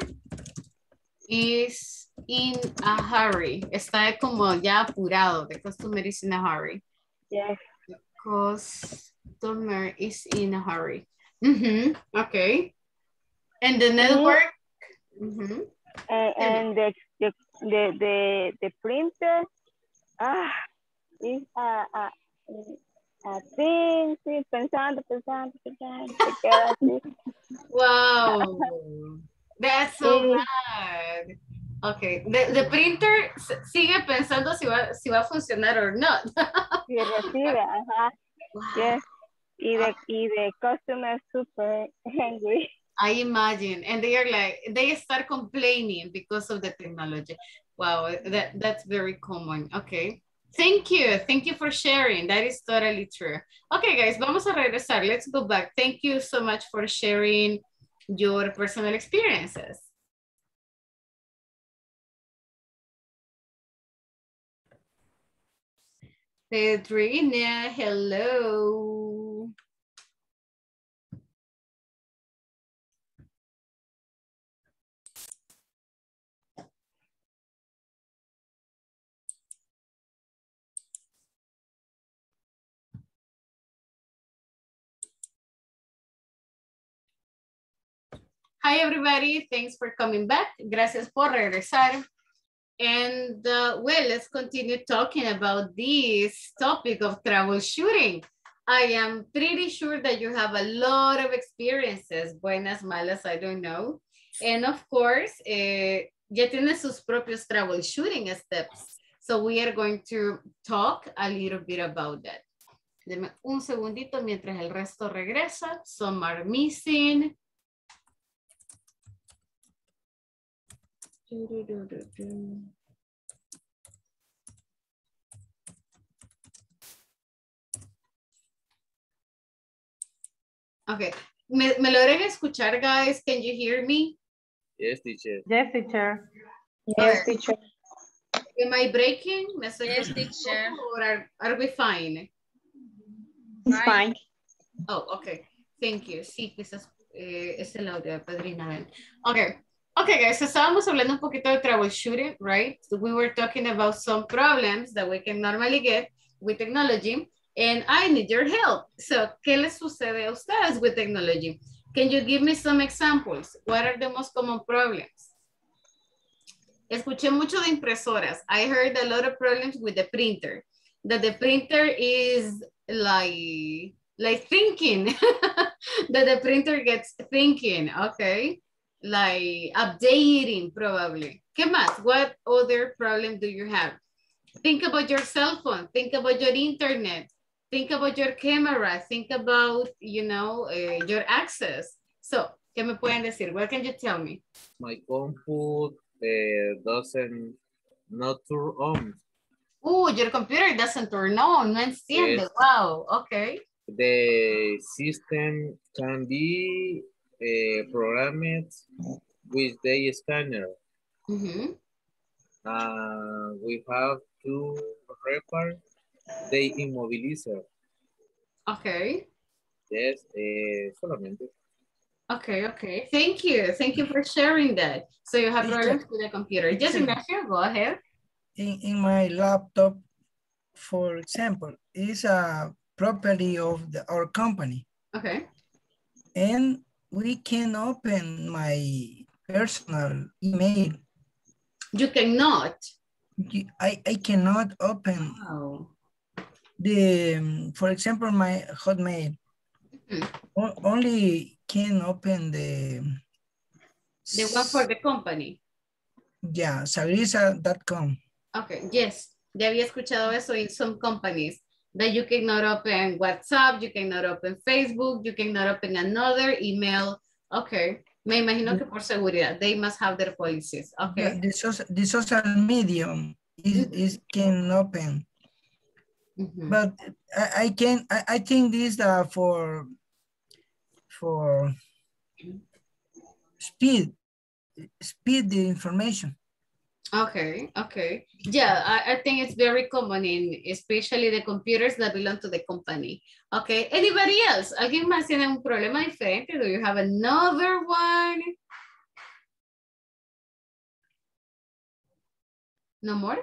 is in a hurry. Está como ya apurado. The customer is in a hurry. Yes. The customer is in a hurry. Mm-hmm. Okay. And the network. Mm-hmm. And, and the, the the the the printer ah is a a a thing, sí, pensando, pensando, pensando, se queda así. Wow. That's so bad. Okay. The, the printer sigue pensando si va, si va a funcionar or not. Si recibe, ajá. Yes. Y the, y the customer super angry. I imagine. And they are like, they start complaining because of the technology. Wow, that, that's very common. Okay. Thank you. Thank you for sharing. That is totally true. Okay, guys, vamos a regresar. Let's go back. Thank you so much for sharing your personal experiences. Pedrina, hello. Hi, everybody. Thanks for coming back. Gracias por regresar. And uh, well, let's continue talking about this topic of troubleshooting. I am pretty sure that you have a lot of experiences, buenas, malas, I don't know. And of course, eh, ya tiene sus propios troubleshooting steps. So we are going to talk a little bit about that. Deme un segundito mientras el resto regresa. Some are missing. Okay, ¿Me, me logran escuchar, guys? Can you hear me? Yes, teacher. Yes, teacher. Yes, teacher. Am I breaking? ¿Me estoy Yes, teacher. Or are, are we fine? It's fine. Oh, okay. Thank you. Sí, quizás eh, es el audio de Padrina. Ven. Okay. Okay, guys, so estábamos hablando un poquito de troubleshooting, right? So we were talking about some problems that we can normally get with technology, and I need your help. So, ¿qué les sucede a ustedes with technology? Can you give me some examples? What are the most common problems? Escuché mucho de impresoras. I heard a lot of problems with the printer. That the printer is like, like thinking. That the printer gets thinking, okay? Like updating probably. ¿Qué más? What other problem do you have? Think about your cell phone. Think about your internet. Think about your camera. Think about, you know, uh, your access. So, ¿qué me pueden decir? What can you tell me? My computer uh, doesn't not turn on. Oh, your computer doesn't turn on. No enciende. Yes. Wow. Okay. The system can be uh, programmed with the scanner. Mm-hmm. Uh, we have to repair the immobilizer. Okay. Yes, eh, solamente. Okay, okay. Thank you. Thank you for sharing that. So you have problems with the computer. Yes, Ignacio, go ahead. In, in my laptop, for example, is a property of the, our company. Okay. And we can open my personal email. You cannot? I, I cannot open oh. the, um, for example, my Hotmail. Mm-hmm. o only can open the... The one for the company. Yeah, sagrisa dot com. Okay, yes. Ya había escuchado eso in some companies. That you cannot open WhatsApp, you cannot open Facebook, you cannot open another email. Okay. Me imagino que por seguridad. They must have their policies. Okay. Yeah, the, social, the social medium is, mm-hmm. is can open. Mm-hmm. But I, I can, I, I think this uh, for, for speed, speed the information. Okay, okay. Yeah, I, I think it's very common in especially the computers that belong to the company. Okay, anybody else? ¿Alguien más tiene un problema diferente? Do you have another one? No more?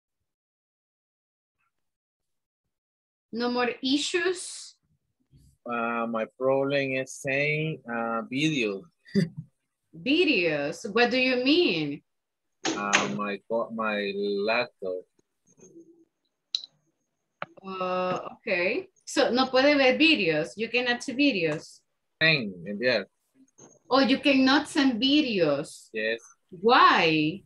No more issues? Uh, my problem is saying uh, videos. Videos? What do you mean? Uh, my my laptop. Uh, okay. So, no puede ver videos. You cannot see videos. Fine, yeah. Oh, you cannot send videos. Yes. Why?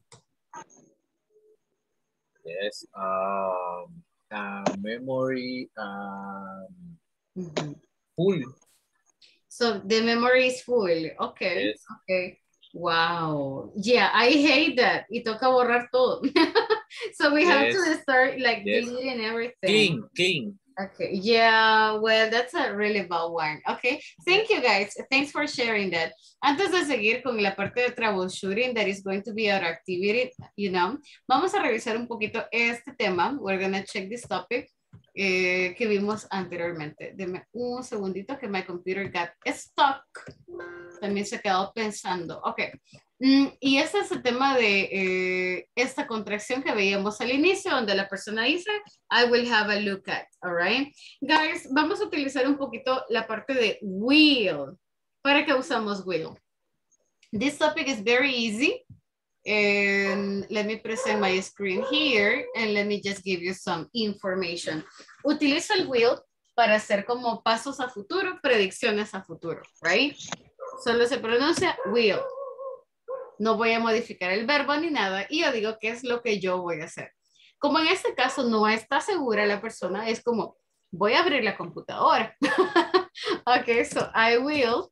Yes. Um, uh, memory um, mm-hmm. full. So the memory is full. Okay. Yes. Okay. Wow. Yeah, I hate that. Y toca borrar todo. So we yes. have to start like yes. deleting everything. Clean, clean. Okay. Yeah, well, that's a really bad one. Okay. Thank you guys. Thanks for sharing that. Antes de seguir con la parte de troubleshooting that is going to be our activity, you know, vamos a revisar un poquito este tema. We're going to check this topic. Eh, que vimos anteriormente. Deme un segundito que my computer got stuck. También se quedó pensando. Ok. Mm, y este es el tema de eh, esta contracción que veíamos al inicio, donde la persona dice, I will have a look at. All right. Guys, vamos a utilizar un poquito la parte de will. ¿Para qué usamos will? This topic is very easy. And let me present my screen here and let me just give you some information. Utilizo el will para hacer como pasos a futuro, predicciones a futuro, right? Solo se pronuncia will. No voy a modificar el verbo ni nada y yo digo qué es lo que yo voy a hacer. Como en este caso no está segura la persona, es como voy a abrir la computadora. Ok, so I will.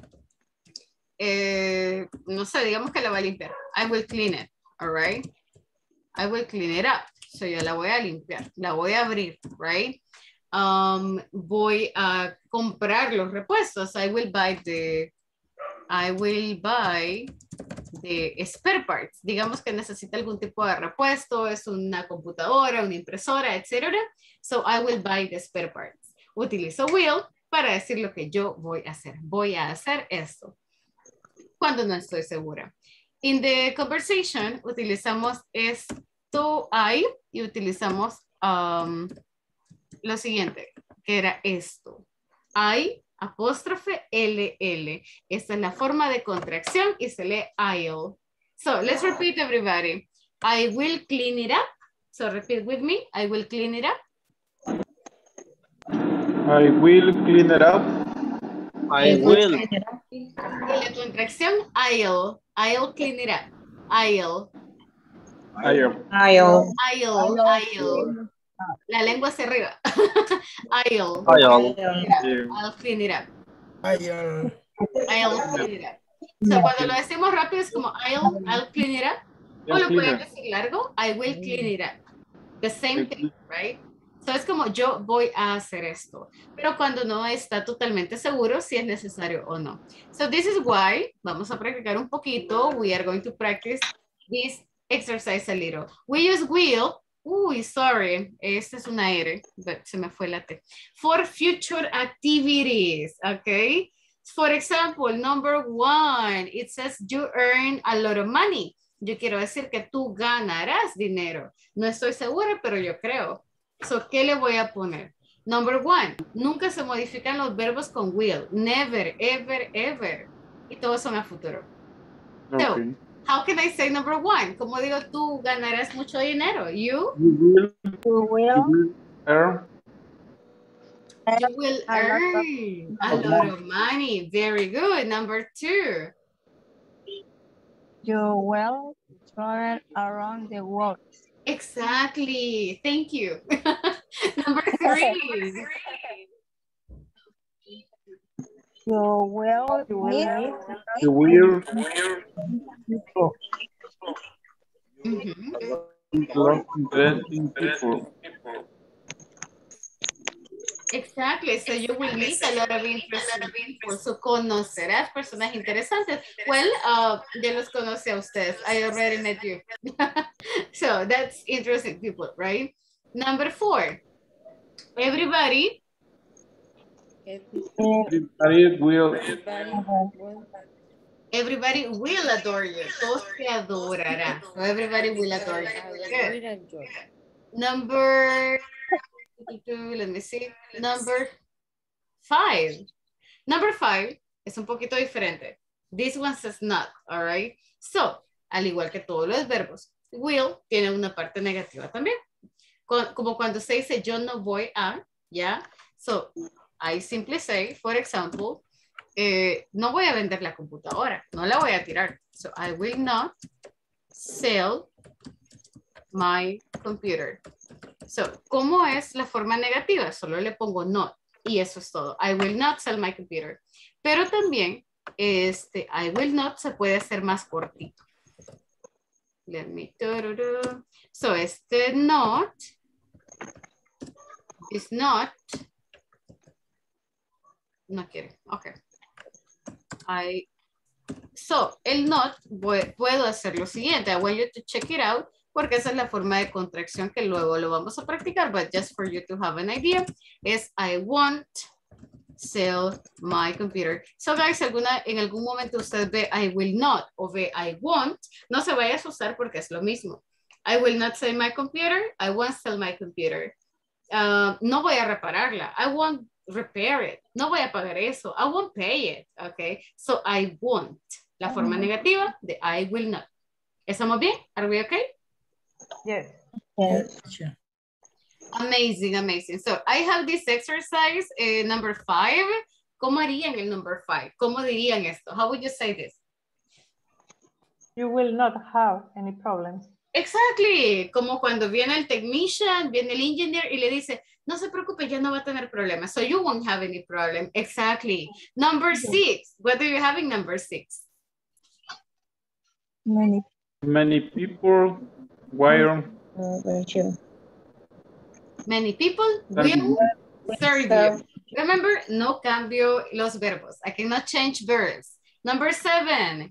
Eh, no sé, digamos que la va a limpiar. I will clean it, all right? I will clean it up. So yo la voy a limpiar, la voy a abrir, right? Um, voy a comprar los repuestos. I will buy the, I will buy the spare parts. Digamos que necesita algún tipo de repuesto, es una computadora, una impresora, etcétera. So I will buy the spare parts. Utilizo will para decir lo que yo voy a hacer. Voy a hacer esto. Cuando no estoy segura. In the conversation, utilizamos esto, I, y utilizamos um, lo siguiente, que era esto. I, apóstrofe, L, L. Esta es la forma de contracción y se lee I'll. So, let's repeat everybody. I will clean it up. So, repeat with me. I will clean it up. I will clean it up. I will. Y la contracción, I'll. I'll clean it up. I'll. I'll. I'll. I'll. I'll. La lengua hacia arriba. I'll. I'll. I'll clean it up. I'll. I'll clean it up. So, cuando lo decimos rápido es como I'll, I'll clean it up. O lo pueden decir largo, I will clean it up. The same thing, right? So, es como yo voy a hacer esto. Pero cuando no está totalmente seguro si es necesario o no. So, this is why, vamos a practicar un poquito. We are going to practice this exercise a little. We use will. Uy, sorry. Esta es una R, but se me fue la T. For future activities, okay? For example, number one, it says you earn a lot of money. Yo quiero decir que tú ganarás dinero. No estoy segura, pero yo creo. So, ¿qué le voy a poner? Number one, nunca se modifican los verbos con will. Never, ever, ever. Y todos son a futuro. Okay. So, how can I say number one? Como digo, tú ganarás mucho dinero. You? You will. You will. You will earn. You will earn a lot of money. Very good. Number two. You will travel around the world. Exactly. Thank you. Number three. You will meet. You will. Mm-hmm. Interesting people. Exactly. So you will meet a lot of interesting people. So conocerás personas interesantes. Well, uh, ya los conocí a ustedes. I already met you. So that's interesting people, right? Number four. Everybody. Everybody will. Everybody will adore you. Todos te adorarán. So everybody will adore you. Good. Number, let me see. Number five. Number five es un poquito diferente. This one says not, all right? So, al igual que todos los verbos, will tiene una parte negativa también. Como cuando se dice yo no voy a, ¿ya? So, I simply say, for example, eh, no voy a vender la computadora, no la voy a tirar. So I will not sell my computer. So, ¿cómo es la forma negativa? Solo le pongo not y eso es todo. I will not sell my computer. Pero también, este, I will not se puede hacer más cortito. Let me, so este not is not, no quiere, ok. I, so el not puedo hacer lo siguiente. I want you to check it out porque esa es la forma de contracción que luego lo vamos a practicar, but just for you to have an idea, es I won't sell my computer. So guys, alguna, en algún momento usted ve I will not o ve I won't, no se vaya a asustar porque es lo mismo. I will not sell my computer, I won't sell my computer. Uh, no voy a repararla, I won't repair it, no voy a pagar eso, I won't pay it, okay? So I won't, la forma negativa de I will not. ¿Estamos bien? Are we okay? Yes. Yes. Amazing, amazing. So I have this exercise, uh, number five. ¿Cómo harían el number five? ¿Cómo dirían esto? How would you say this? You will not have any problems. Exactly. Como cuando viene el technician, viene el engineer y le dice, no se preocupe, ya no va a tener problemas. So you won't have any problem. Exactly. Number six. What do you have in number six? Many. Many people wire. Many people will serve you. Remember, no cambio los verbos. I cannot change verbs. Number seven.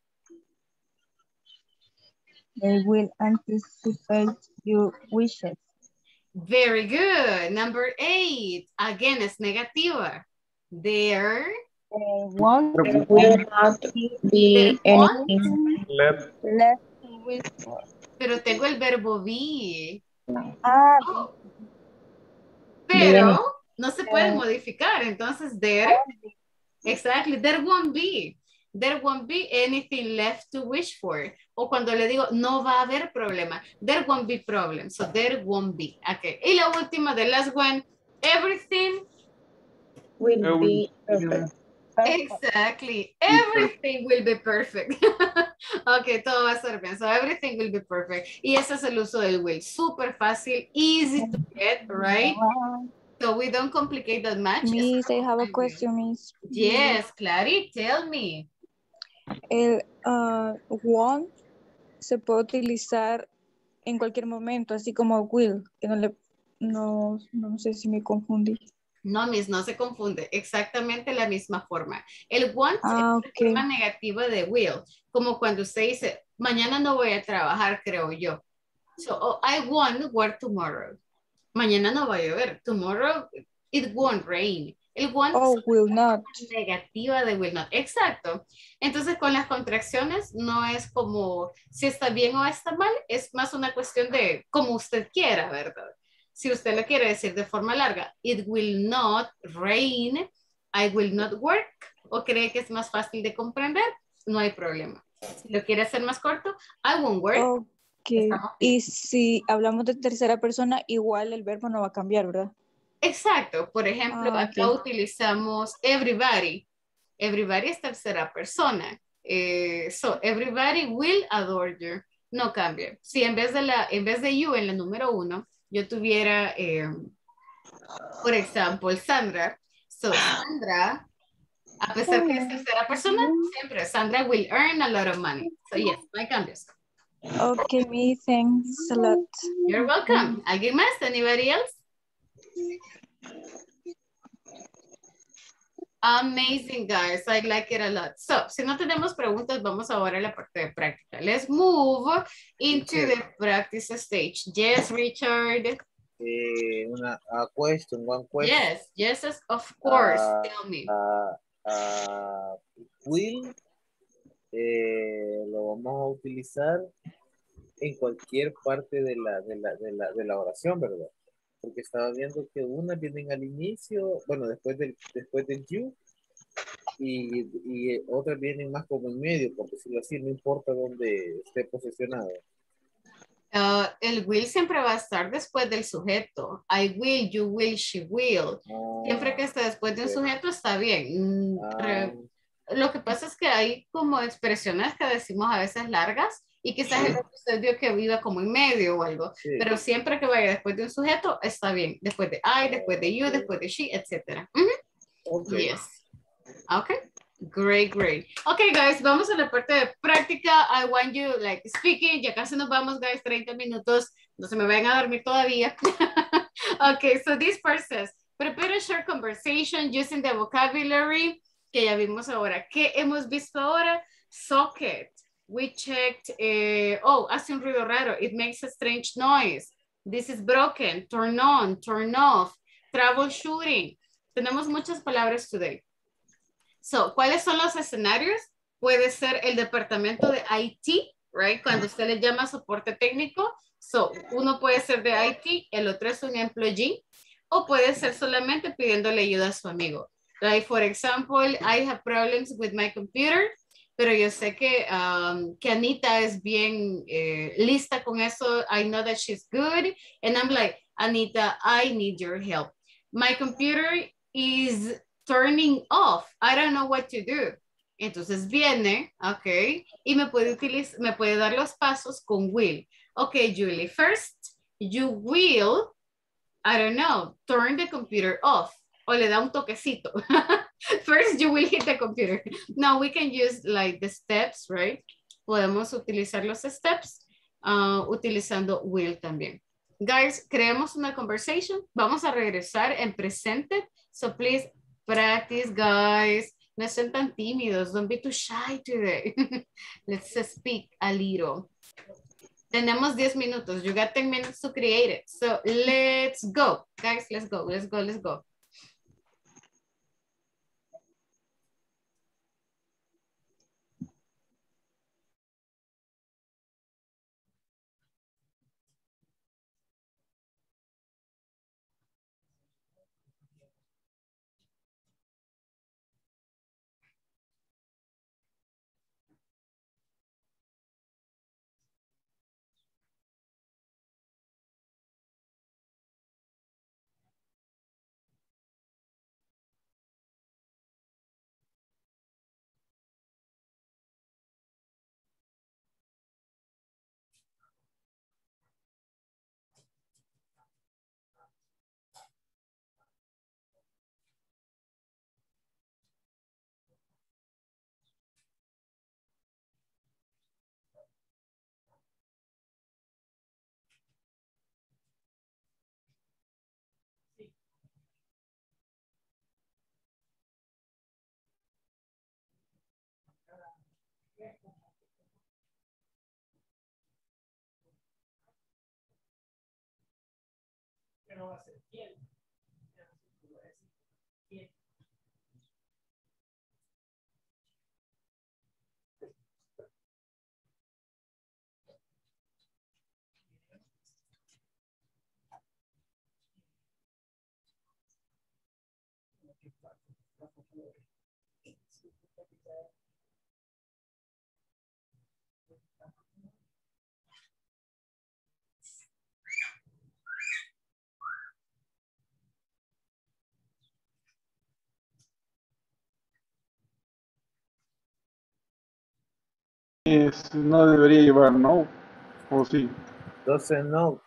They will anticipate your wishes. Very good. Number eight. Again, es negativa. There. There won't will not be anything left. left to wish for. Pero tengo el verbo be. Ah, oh. Pero no se puede modificar. Entonces, there. Exactly. There won't be. There won't be anything left to wish for. O cuando le digo, no va a haber problema. There won't be problem. So, there won't be. Okay. Y la última, the last one. Everything will be perfect. Exactly. Everything will be perfect. Ok, todo va a estar bien. So, everything will be perfect. Y ese es el uso del will. Súper fácil. Easy to get, right? So, we don't complicate that much. Miss, I have a question, Miss. Yes, Clary, tell me. El uh, want se puede utilizar en cualquier momento, así como will, que no le, no, no sé si me confundí. No, Miss, no se confunde. Exactamente la misma forma. El want ah, es okay. la forma negativa de will. Como cuando usted dice, mañana no voy a trabajar, creo yo. So, oh, I won't work tomorrow. Mañana no va a llover. Tomorrow, it won't rain. El want oh, will not. Negativa de will not. Exacto. Entonces, con las contracciones no es como si está bien o está mal. Es más una cuestión de como usted quiera, ¿verdad? Si usted lo quiere decir de forma larga, it will not rain, I will not work, o cree que es más fácil de comprender, no hay problema. Si lo quiere hacer más corto, I won't work. Okay. Y si hablamos de tercera persona, igual el verbo no va a cambiar, ¿verdad? Exacto. Por ejemplo, ah, acá okay. utilizamos everybody. Everybody es tercera persona. Eh, so, everybody will adore you. No cambia. Si en vez de, la, en vez de you en la número uno, yo tuviera, eh, por ejemplo, Sandra. So, Sandra, a pesar que es tercera persona, siempre Sandra will earn a lot of money. So, yes, no hay cambios. Okay, me, thanks a lot. You're welcome. ¿Alguien más? Anybody else? Amazing, guys. I like it a lot. So, si no tenemos preguntas, vamos ahora a la parte de práctica. Let's move into okay. the practice stage. Yes, Richard. Eh, una a question, one question. Yes, yes, of course. Uh, Tell me. Uh, uh, will eh, lo vamos a utilizar en cualquier parte de la, de la, de la, de la oración, ¿verdad? Porque estaba viendo que unas vienen al inicio, bueno, después del, después del you, y, y otras vienen más como en medio, por decirlo así, no importa dónde esté posicionado. Uh, el will siempre va a estar después del sujeto. I will, you will, she will. Siempre que esté después de un sujeto está bien. Mm, re- Lo que pasa es que hay como expresiones que decimos a veces largas y quizás el usted vio que viva como en medio o algo, Sí. pero siempre que vaya después de un sujeto está bien. Después de I, después de you, después de she, etcétera. Ujú. Okay. Yes. Okay. Great, great. Okay, guys, vamos a la parte de práctica. I want you, like, speaking. Ya casi nos vamos, guys, treinta minutos. No se me vayan a dormir todavía. Okay, so this part says, prepare a short conversation using the vocabulary que ya vimos ahora. ¿Qué hemos visto ahora? Socket. We checked, eh, oh, hace un ruido raro. It makes a strange noise. This is broken. Turn on, turn off. Troubleshooting. Tenemos muchas palabras today. So, ¿cuáles son los escenarios? Puede ser el departamento de I T, right? Cuando usted le llama soporte técnico. So, uno puede ser de I T, el otro es un employee. O puede ser solamente pidiéndole ayuda a su amigo. Like, for example, I have problems with my computer. Pero yo sé que, um, que Anita es bien eh, lista con eso. I know that she's good. And I'm like, Anita, I need your help. My computer is turning off. I don't know what to do. Entonces viene, ok, y me puede, utilizar, me puede dar los pasos con will. Ok, Julie, first, you will, I don't know, turn the computer off. O le da un toquecito. First, you will hit the computer. Now, we can use like the steps, right? Podemos utilizar los steps uh, utilizando will también. Guys, creemos una conversation. Vamos a regresar en presente. So, please, practice, guys. No estén tan tímidos. Don't be too shy today. Let's speak a little. Tenemos diez minutos. You got ten minutes to create it. So, let's go. Guys, let's go. Let's go. Let's go. No va a ser quién. ¿Quién? Es, no debería llevar no, o sí. Doesn't know.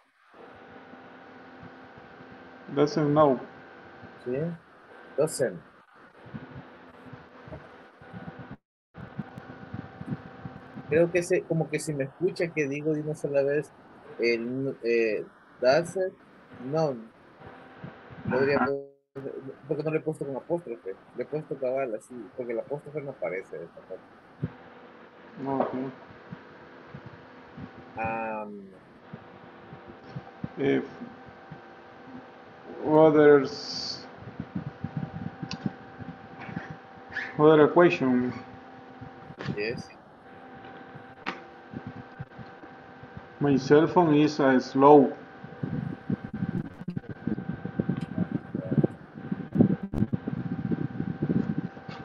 Doesn't know. Sí. Doesn't. Creo que se, como que si me escucha que digo de una sola vez el eh, doesn't, no. Podría, porque no le he puesto con apóstrofe. Le he puesto cabal así, porque el apóstrofe no aparece de esta parte. No, okay. Um, If others, other equation. Yes. My cell phone is uh, slow.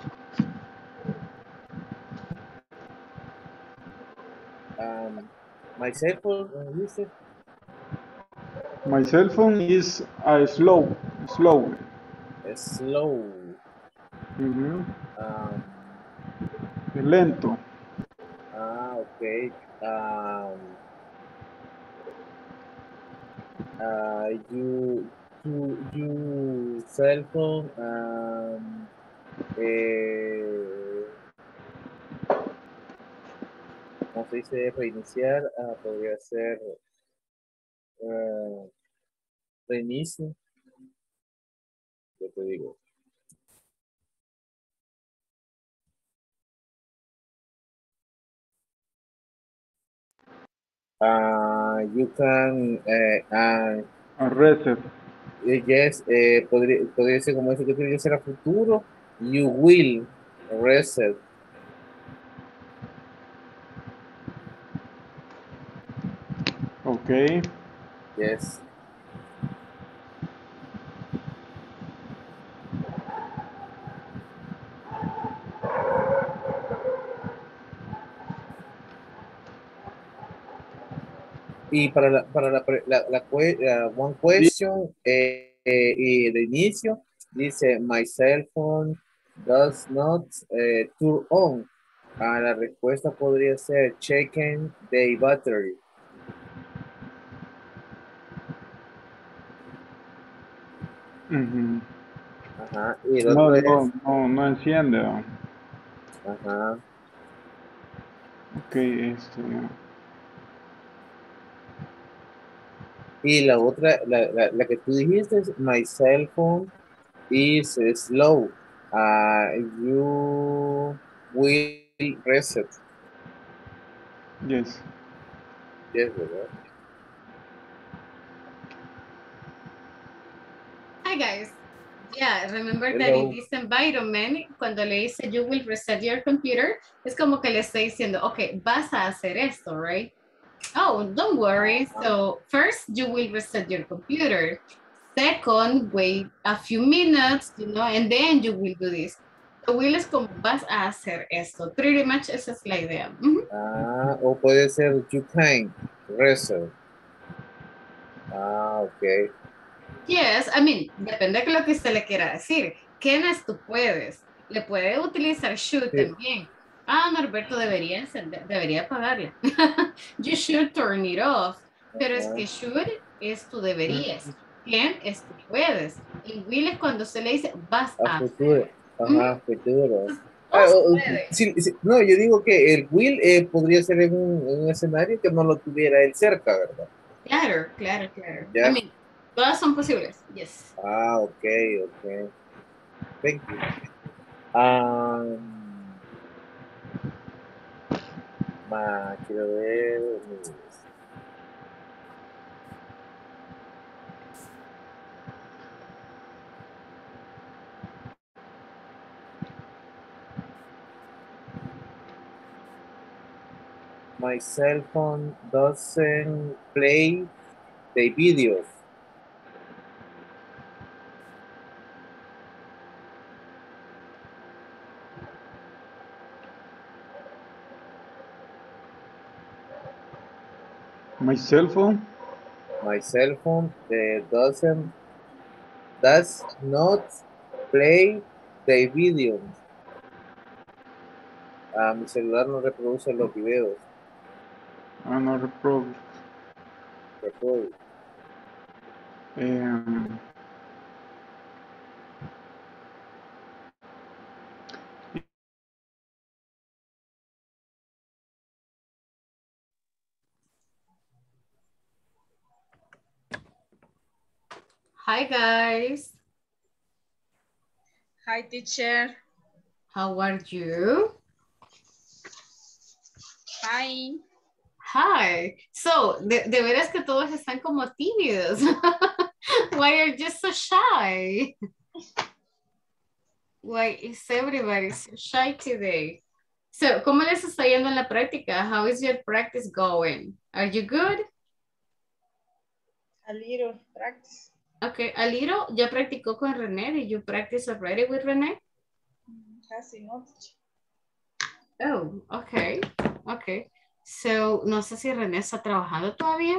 Um, My cell phone, uh, Yusuf? My cell phone is uh, slow, slow. Slow. Ujú. Um, Lento. ah, okay. Um, uh, you, you, you cell phone, um, eh, ¿cómo se dice? Reiniciar, ah, podría ser eh, reinicio, yo te digo. Uh, you can, uh, uh, A reset. yes, eh, podría, podría ser como eso que tiene que ser a futuro. You will reset. Okay. Yes. Y para la, para la, la, la, la one question eh, eh, y de inicio dice my cell phone does not eh, turn on. Ah, la respuesta podría ser checking the battery. Ujú. Ajá. Y el No, otro es. no, no, no enciende. ¿No? Ajá. Ok, este. Y la otra, la, la, la que tú dijiste es my cell phone is slow. Uh, you will reset. Yes. Yes, ¿verdad? Hi guys. Yeah, remember Hello. that in this environment, cuando le dice you will reset your computer, es como que le está diciendo, okay, vas a hacer esto, right? Oh, don't worry. So first you will reset your computer. Second, wait a few minutes, you know, and then you will do this. So will es como vas a hacer esto. Pretty much esa es la idea. Mm-hmm. Ah, o puede ser you can reset. Ah, ok. Yes, I mean, depende de lo que usted le quiera decir. ¿Quiénes tú puedes? Le puede utilizar should Sí. también. Ah, Norberto debería encender, debería apagarla. You should turn it off. Pero es que should es tú deberías. ¿Quién es tú puedes? Y will es cuando se le dice vas A a futuro. hacer. Ajá, futuro. O Ah, se o- o- puede. sí, sí, no, yo digo que el will eh, podría ser en un, en un escenario que no lo tuviera él cerca, ¿verdad? Claro, claro, claro. Ya. I mean, todas son posibles. Yes. Ah, ok, ok. Thank you. Um, ma, quiero ver. My cell phone doesn't play the videos. My cell phone. My cell phone uh, doesn't does not play the videos. Ah, mi celular no reproduce los videos. Ah, no reproduce. Reproduce. Um, Hi guys. Hi, teacher. How are you? Fine. Hi. So, de, de veras que todos están como tímidos. Why are you so shy? Why is everybody so shy today? So, ¿cómo les está yendo en la práctica? How is your practice going? Are you good? A little practice. Okay, a little. ¿Ya practicó con René? Did you practice already with René? Casi no. Oh, okay. Okay. So, no sé si René está trabajando todavía.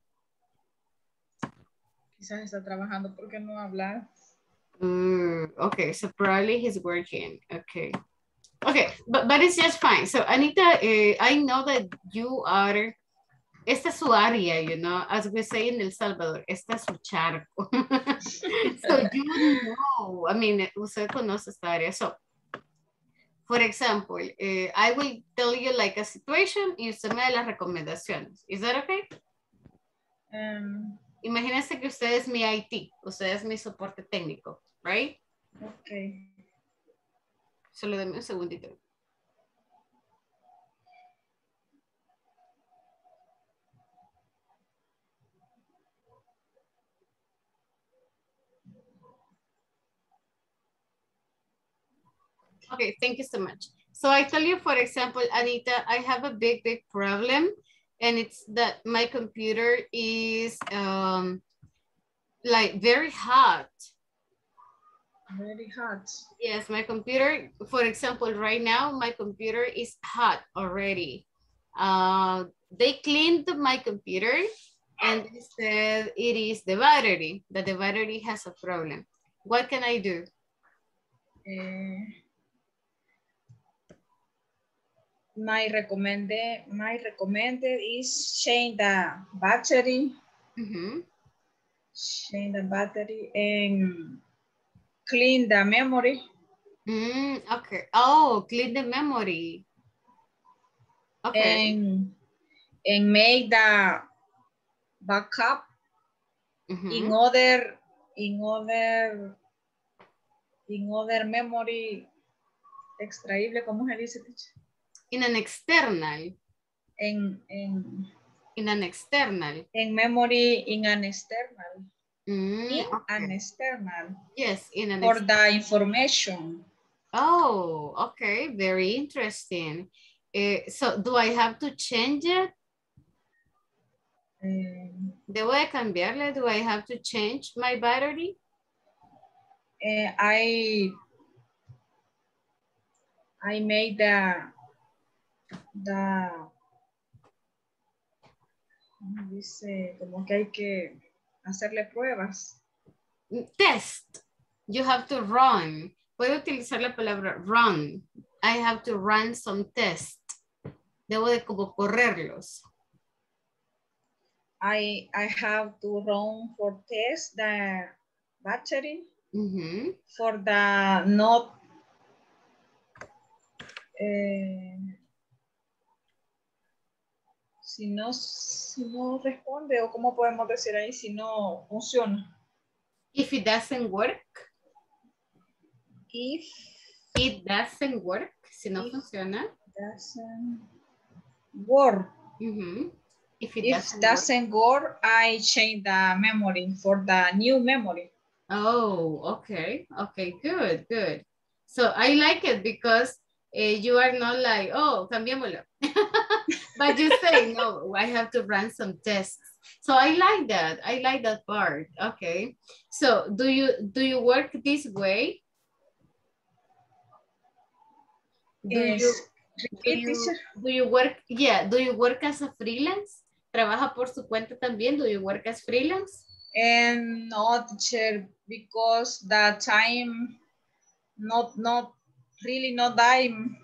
Quizás está trabajando, ¿por qué no hablar? Mm, okay, so probably he's working. Okay. Okay, but, but it's just fine. So, Anita, uh, I know that you are, esta es su área, you know, as we say in El Salvador, esta es su charco. So, you know, I mean, usted conoce esta área. So, for example, uh, I will tell you like a situation y usted me da las recomendaciones. Is that okay? Um, Imagínense que usted es mi I T, usted es mi soporte técnico, right? Okay. Solo denme un segundito. Okay, thank you so much. So I tell you, for example, Anita, I have a big, big problem, and it's that my computer is um, like very hot. Very hot. Yes, my computer, for example, right now, my computer is hot already. Uh, they cleaned my computer and they said it is the battery, that the battery has a problem. What can I do? Uh, my recommended, my recommended is change the battery. Mm-hmm. Change the battery and clean the memory. Mm, okay. Oh, clean the memory. Okay. And, and make the backup mm-hmm. in other, in other, in other memory extraíble, ¿cómo se dice? In an external. En, en, in an external. En memory in an external. Mm, in okay. an external. Yes, in an for the information. Oh, okay, very interesting. Uh, so, do I have to change it? Um, ¿Debo de cambiarle? Do I have to change my battery? Uh, I I made the the dice como que hay que hacerle pruebas. Test. You have to run. Puedo utilizar la palabra run. I have to run some tests. Debo de como correrlos. I I have to run for test the battery. Mm-hmm. For the not eh, si no si no responde o cómo podemos decir ahí si no funciona. If it doesn't work. If it doesn't work, si no funciona. Doesn't work. Mm-hmm. If it if doesn't, doesn't work, work, I change the memory for the new memory. Oh, okay. Okay, good, good. So I like it because uh, you are not like, oh, cambiémoslo. But you say, no, I have to run some tests. So I like that. I like that part. Okay. So do you do you work this way? Do Yes. you do you, do you work? Yeah. Do you work as a freelance? ¿Trabaja por su cuenta también? Do you work as freelance? And no, teacher, because the time, not not really not time.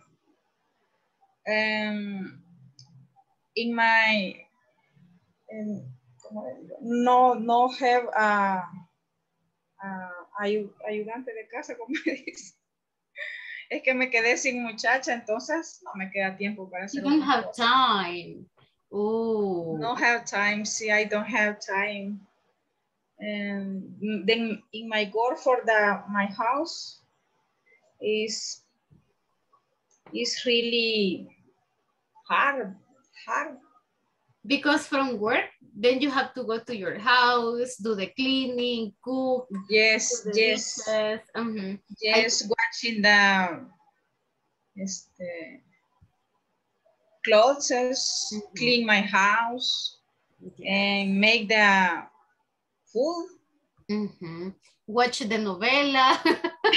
Um, in my, in, no no have a, a ayudante de casa, como dice. Es que me quedé sin muchacha, entonces no me queda tiempo para hacer. You don't have cosa. time. Oh. No have time. See, I don't have time. And then in my goal for the my house is is really hard, hard. Because from work, then you have to go to your house, do the cleaning, cook. Yes, yes. Uh-huh. Yes, I, watching the este, clothes, mm-hmm. Clean my house, yes. And make the food. Mm-hmm. Watch the novela.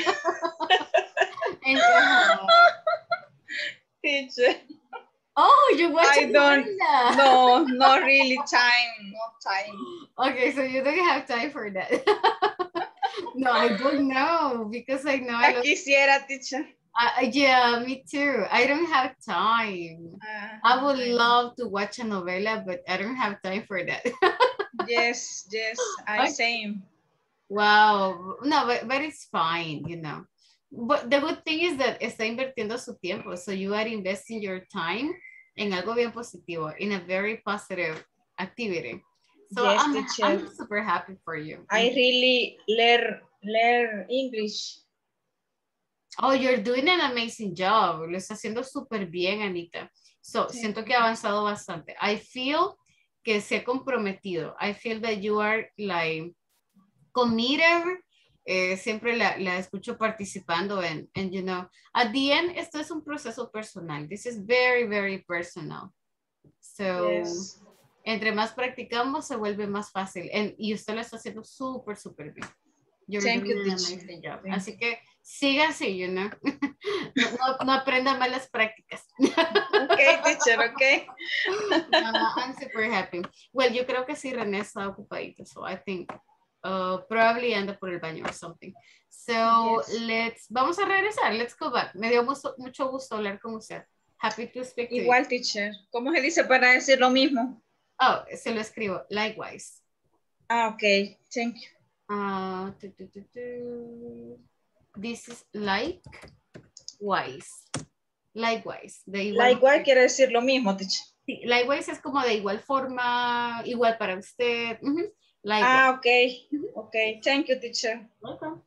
And, uh, teacher. Oh, you watch I don't, novela. no, not really time, no time. Okay, so you don't have time for that. No, I don't know because I know I Ya love, quisiera, teacher. uh, yeah, me too. I don't have time. Uh, I would love to watch a novela, but I don't have time for that. yes, yes, I Okay. same. Wow. No, but, but it's fine, you know. But the good thing is that está invirtiendo su tiempo. So you are investing your time en algo bien positivo, in a very positive activity. So Yes, I'm, teacher. I'm super happy for you. I really learn, learn English. Oh, you're doing an amazing job. Lo está haciendo súper bien, Anita. So, Sí. siento que ha avanzado bastante. I feel que se ha comprometido. I feel that you are like committed. Eh, siempre la, la escucho participando en, and you know, at the end, esto es un proceso personal. This is very, very personal. So, Yes. entre más practicamos, se vuelve más fácil. And, y usted lo está haciendo súper, súper bien. You're Thank doing you, an teacher. amazing job. Thank Así que siga así, you know. No, no, no aprenda malas prácticas. Okay, teacher, okay. No, I'm super happy. Well, yo creo que sí, René está ocupadito. So I think uh, probably anda por el baño or something. So Yes. let's, vamos a regresar. Let's go back. Me dio mucho, mucho gusto hablar con usted. Happy to speak to you. Igual, teacher. ¿Cómo se dice para decir lo mismo? Oh, se lo escribo. Likewise. Ah, okay. Thank you. Uh, tu, tu, tu, tu. This is likewise. Likewise. De igual Likewise quiere decir lo mismo, teacher. Sí, likewise es como de igual forma, igual para usted. Uh-huh. Likewise. Ah, okay. Okay. Thank you, teacher. Welcome.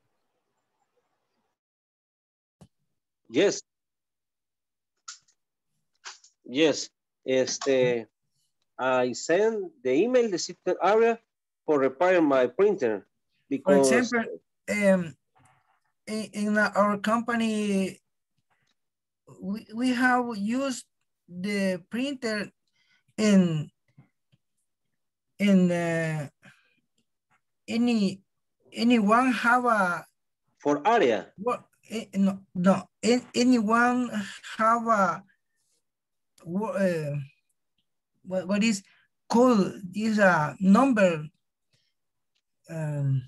Yes. Yes. Este, I send the email, the system area for repairing my printer For because example, um, in, in our company, we, we have used the printer in in uh, any anyone have a for area. what no no anyone have a uh, what, what is called is a number um,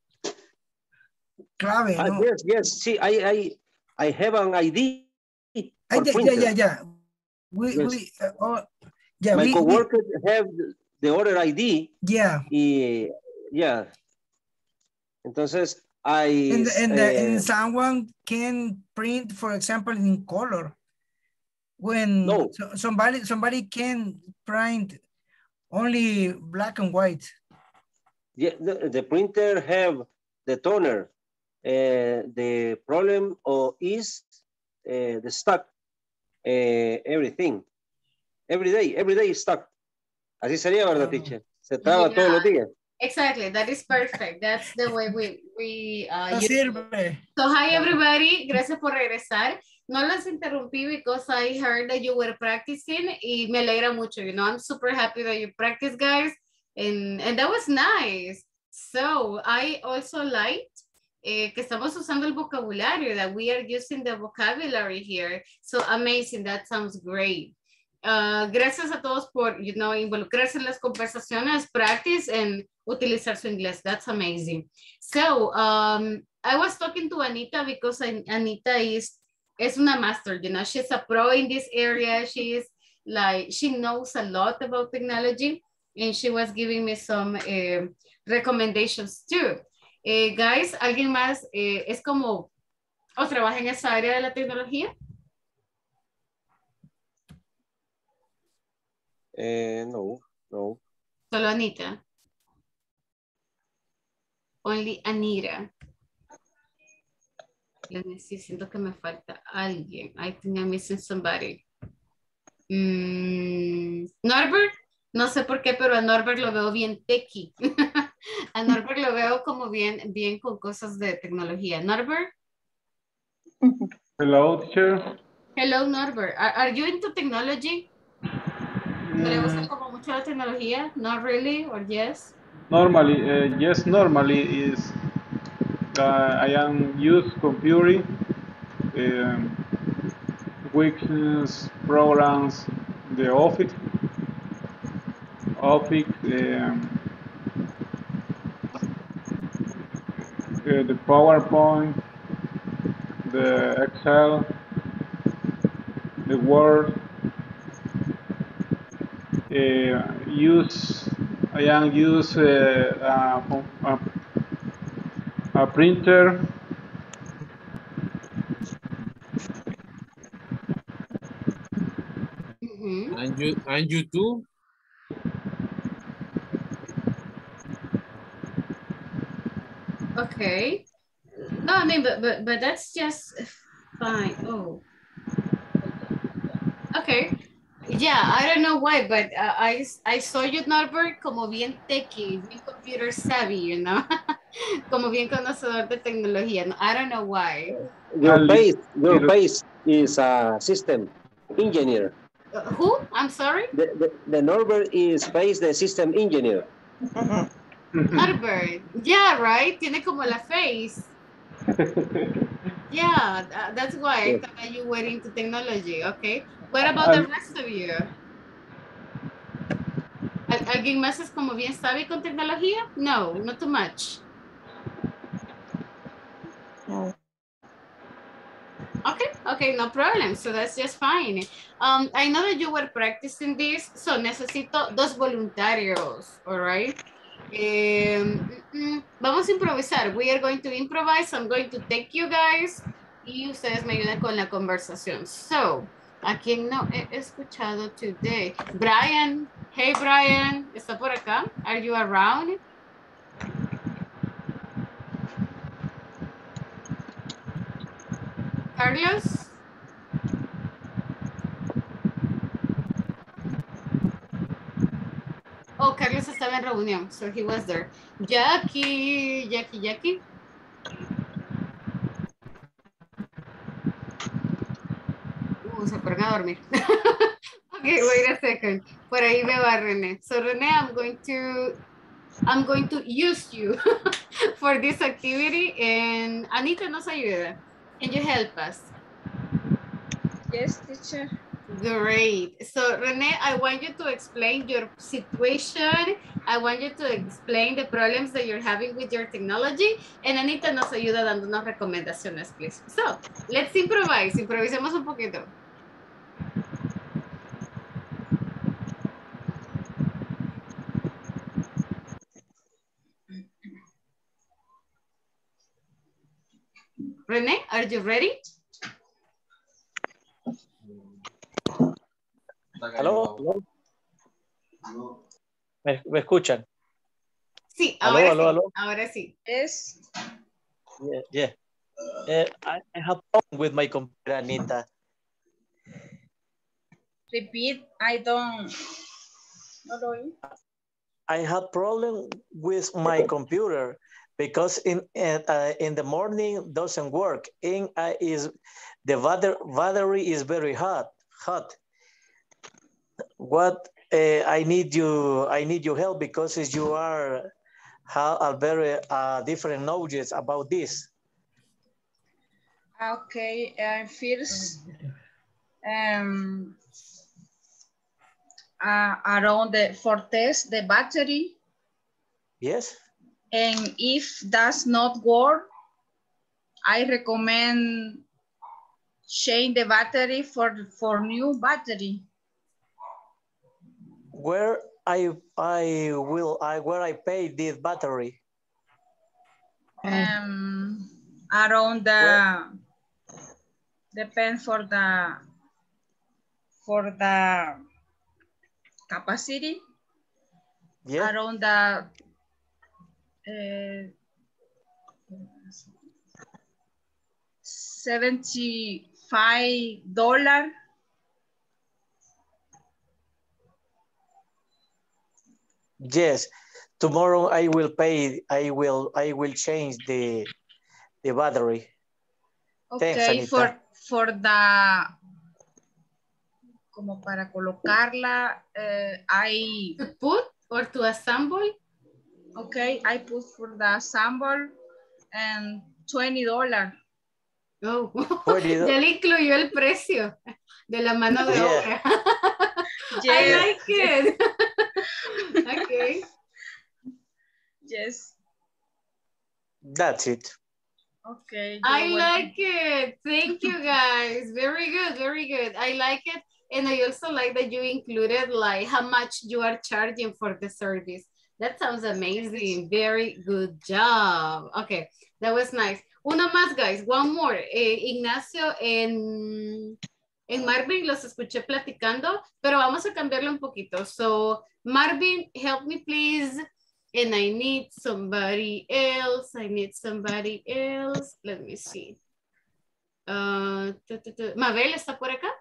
clave, Ah, no? yes, yes. See, I I I have an I D. I, For yeah, printer. yeah, yeah. We Yes. we uh, oh, yeah My we, we coworker have the other I D. yeah. Y, yeah. Entonces, I And and, the, eh, and someone can print, for example, in color. When No. so, somebody somebody can print only black and white. yeah, the, the printer have the toner. Uh, the problem or is uh, the stock. Uh, everything. Every day, every day is stock. Así sería, ¿verdad, teacher? Se traba Yeah. todos los días. Exactly. That is perfect. That's the way we, we uh, No use it. sirve. So hi everybody. Gracias por regresar. No las interrumpí because I heard that you were practicing y me alegra mucho. You know, I'm super happy that you practice, guys. And, and that was nice. So I also liked eh, que estamos usando el vocabulario, that we are using the vocabulary here. So amazing. That sounds great. Uh, gracias a todos por, you know, involucrarse en las conversaciones, practice, and utilizar su inglés. That's amazing. So, um, I was talking to Anita because Anita is, is una master, you know, she's a pro in this area. She is like, she knows a lot about technology, and she was giving me some uh, recommendations too. Uh, guys, ¿alguien más eh, es como, o trabaja en esa área de la tecnología? Eh, no, no. Solo Anita. Only Anita. Let me see, siento que me falta alguien. I think I'm missing somebody. Mm, Norbert, no sé por qué, pero a Norbert lo veo bien techie. A Norbert lo veo como bien, bien con cosas de tecnología. Norbert? Hello, teacher. Hello, Norbert. Are, are you into technology? ¿Le gusta Mm, como mucho la tecnología? Not really, or yes? normally, uh, yes, normally is uh, I am use computer, um, weakness programs, the office, office, um, uh, the PowerPoint, the Excel, the Word, uh, use, I am use uh, a, a, a printer, Mm-hmm. And you, and you too? Okay. No, I mean, but, but, but that's just fine. Oh, okay. Yeah, I don't know why, but uh, I, I saw you, Norbert, como bien techie, bien computer savvy, you know? Como bien conocedor de tecnología. No, I don't know why. Your base, your base is a system engineer. Uh, who? I'm sorry? The, the, the Norbert is base the system engineer. Norbert. Yeah, right? Tiene como la face. Yeah, tha- that's why I thought that you were into technology. Okay. What about the rest of you? ¿Al- ¿Alguien más es como bien sabe con tecnología? No, not too much. No. Okay, okay, no problem. So that's just fine. Um, I know that you were practicing this, so necesito dos voluntarios, all right? Um, mm, mm, vamos a improvisar. We are going to improvise. I'm going to take you guys y ustedes me ayudan con la conversación. So, ¿a quién no he escuchado today? Brian. Hey, Brian. ¿Está por acá? Are you around? Carlos? Oh, Carlos estaba en reunión, so he was there. Jackie, Jackie, Jackie. Uh, se fueron a dormir. Okay, wait a second. Por ahí veo a René. So René, I'm going to, I'm going to use you for this activity, and Anita nos ayuda. Can you help us? Yes, teacher. Great. So René, I want you to explain your situation. I want you to explain the problems that you're having with your technology. And Anita nos ayuda dándonos recomendaciones, please. So, let's improvise. Improvisemos un poquito. René, are you ready? ¿Aló? ¿Me, me escuchan? Sí, ¿Aló, ahora aló, sí. aló? Ahora sí. Yes. Yeah, yeah. Uh, I, I have problem with my computer, Anita. Repeat. I don't. No lo oí. I have problem with my computer because in uh, in the morning doesn't work and uh, is the battery battery is very hot hot. What uh, I need you I need your help because you are have a very uh, different knowledge about this. Okay. Uh, first, um, uh, around the for test the battery, Yes. and if does not work, I recommend change the battery for for new battery. Where I I will I where I pay this battery? Um, around the Where? depend for the for the capacity. Yeah. Around the uh, seventy-five dollar. Yes, tomorrow I will pay. I will. I will change the the battery. Thanks, Okay, Anita. for for the como para colocarla, uh, I To put or to assemble? Okay, I put for the assemble and twenty dollars. Oh, twenty ya le incluyó el precio de la mano de Yeah. obra. I like it. Okay. Yes. That's it. Okay. I like it. Thank you guys. Very good, very good. I like it. And I also like that you included like how much you are charging for the service. That sounds amazing. Very good job. Okay, that was nice. Uno más, guys. One more. Eh, Ignacio en, en Marvin los escuché platicando, pero vamos a cambiarlo un poquito. So, Marvin, help me please. And I need somebody else. I need somebody else. Let me see. Uh, tu, tu, tu. Mabel, ¿está por acá?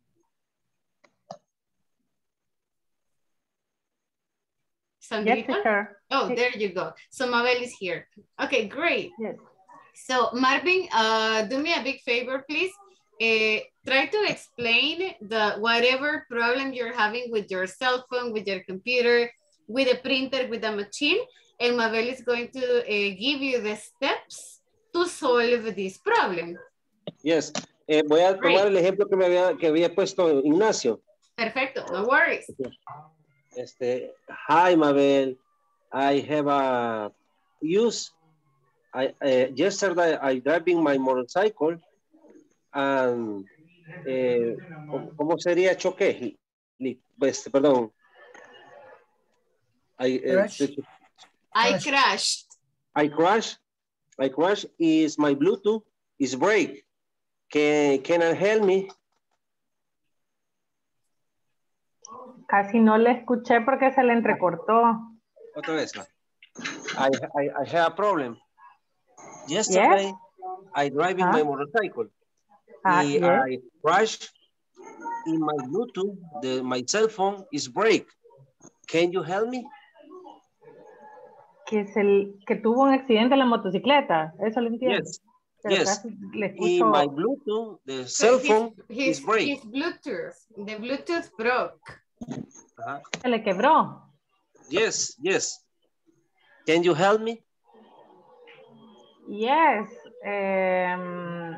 Sandrita? Yes, teacher. Oh, there you go. So Mabel is here. Okay, great. Yes. So Marvin, uh, do me a big favor, please. Uh, try to explain the whatever problem you're having with your cell phone, with your computer, with a printer, with a machine, and Mabel is going to uh, give you the steps to solve this problem. Yes. Eh, voy a tomar Great. el ejemplo que me había, que había puesto Ignacio. Perfecto, no worries. Este, hi, Mabel. I have a use. I uh, yesterday I driving my motorcycle and eh, ¿cómo sería choque? Pues, perdón. I, uh, I crashed. I crashed. I crashed. Is my Bluetooth is break? Can can you help me? Casi no le escuché porque se le entrecortó. Otra vez. I I, I have a problem. Yesterday Yes? I driving Huh? my motorcycle. Ah, I, yes. I crashed in my Bluetooth. The my cell phone is break. Can you help me? Que, se, que tuvo un accidente en la motocicleta. Eso lo entiendo. Yes. Pero Yes. casi le In escucho. my Bluetooth, the So cell phone his, is break. his Bluetooth, the Bluetooth broke. Uh-huh. Se le quebró. Yes, yes. Can you help me? Yes. Um,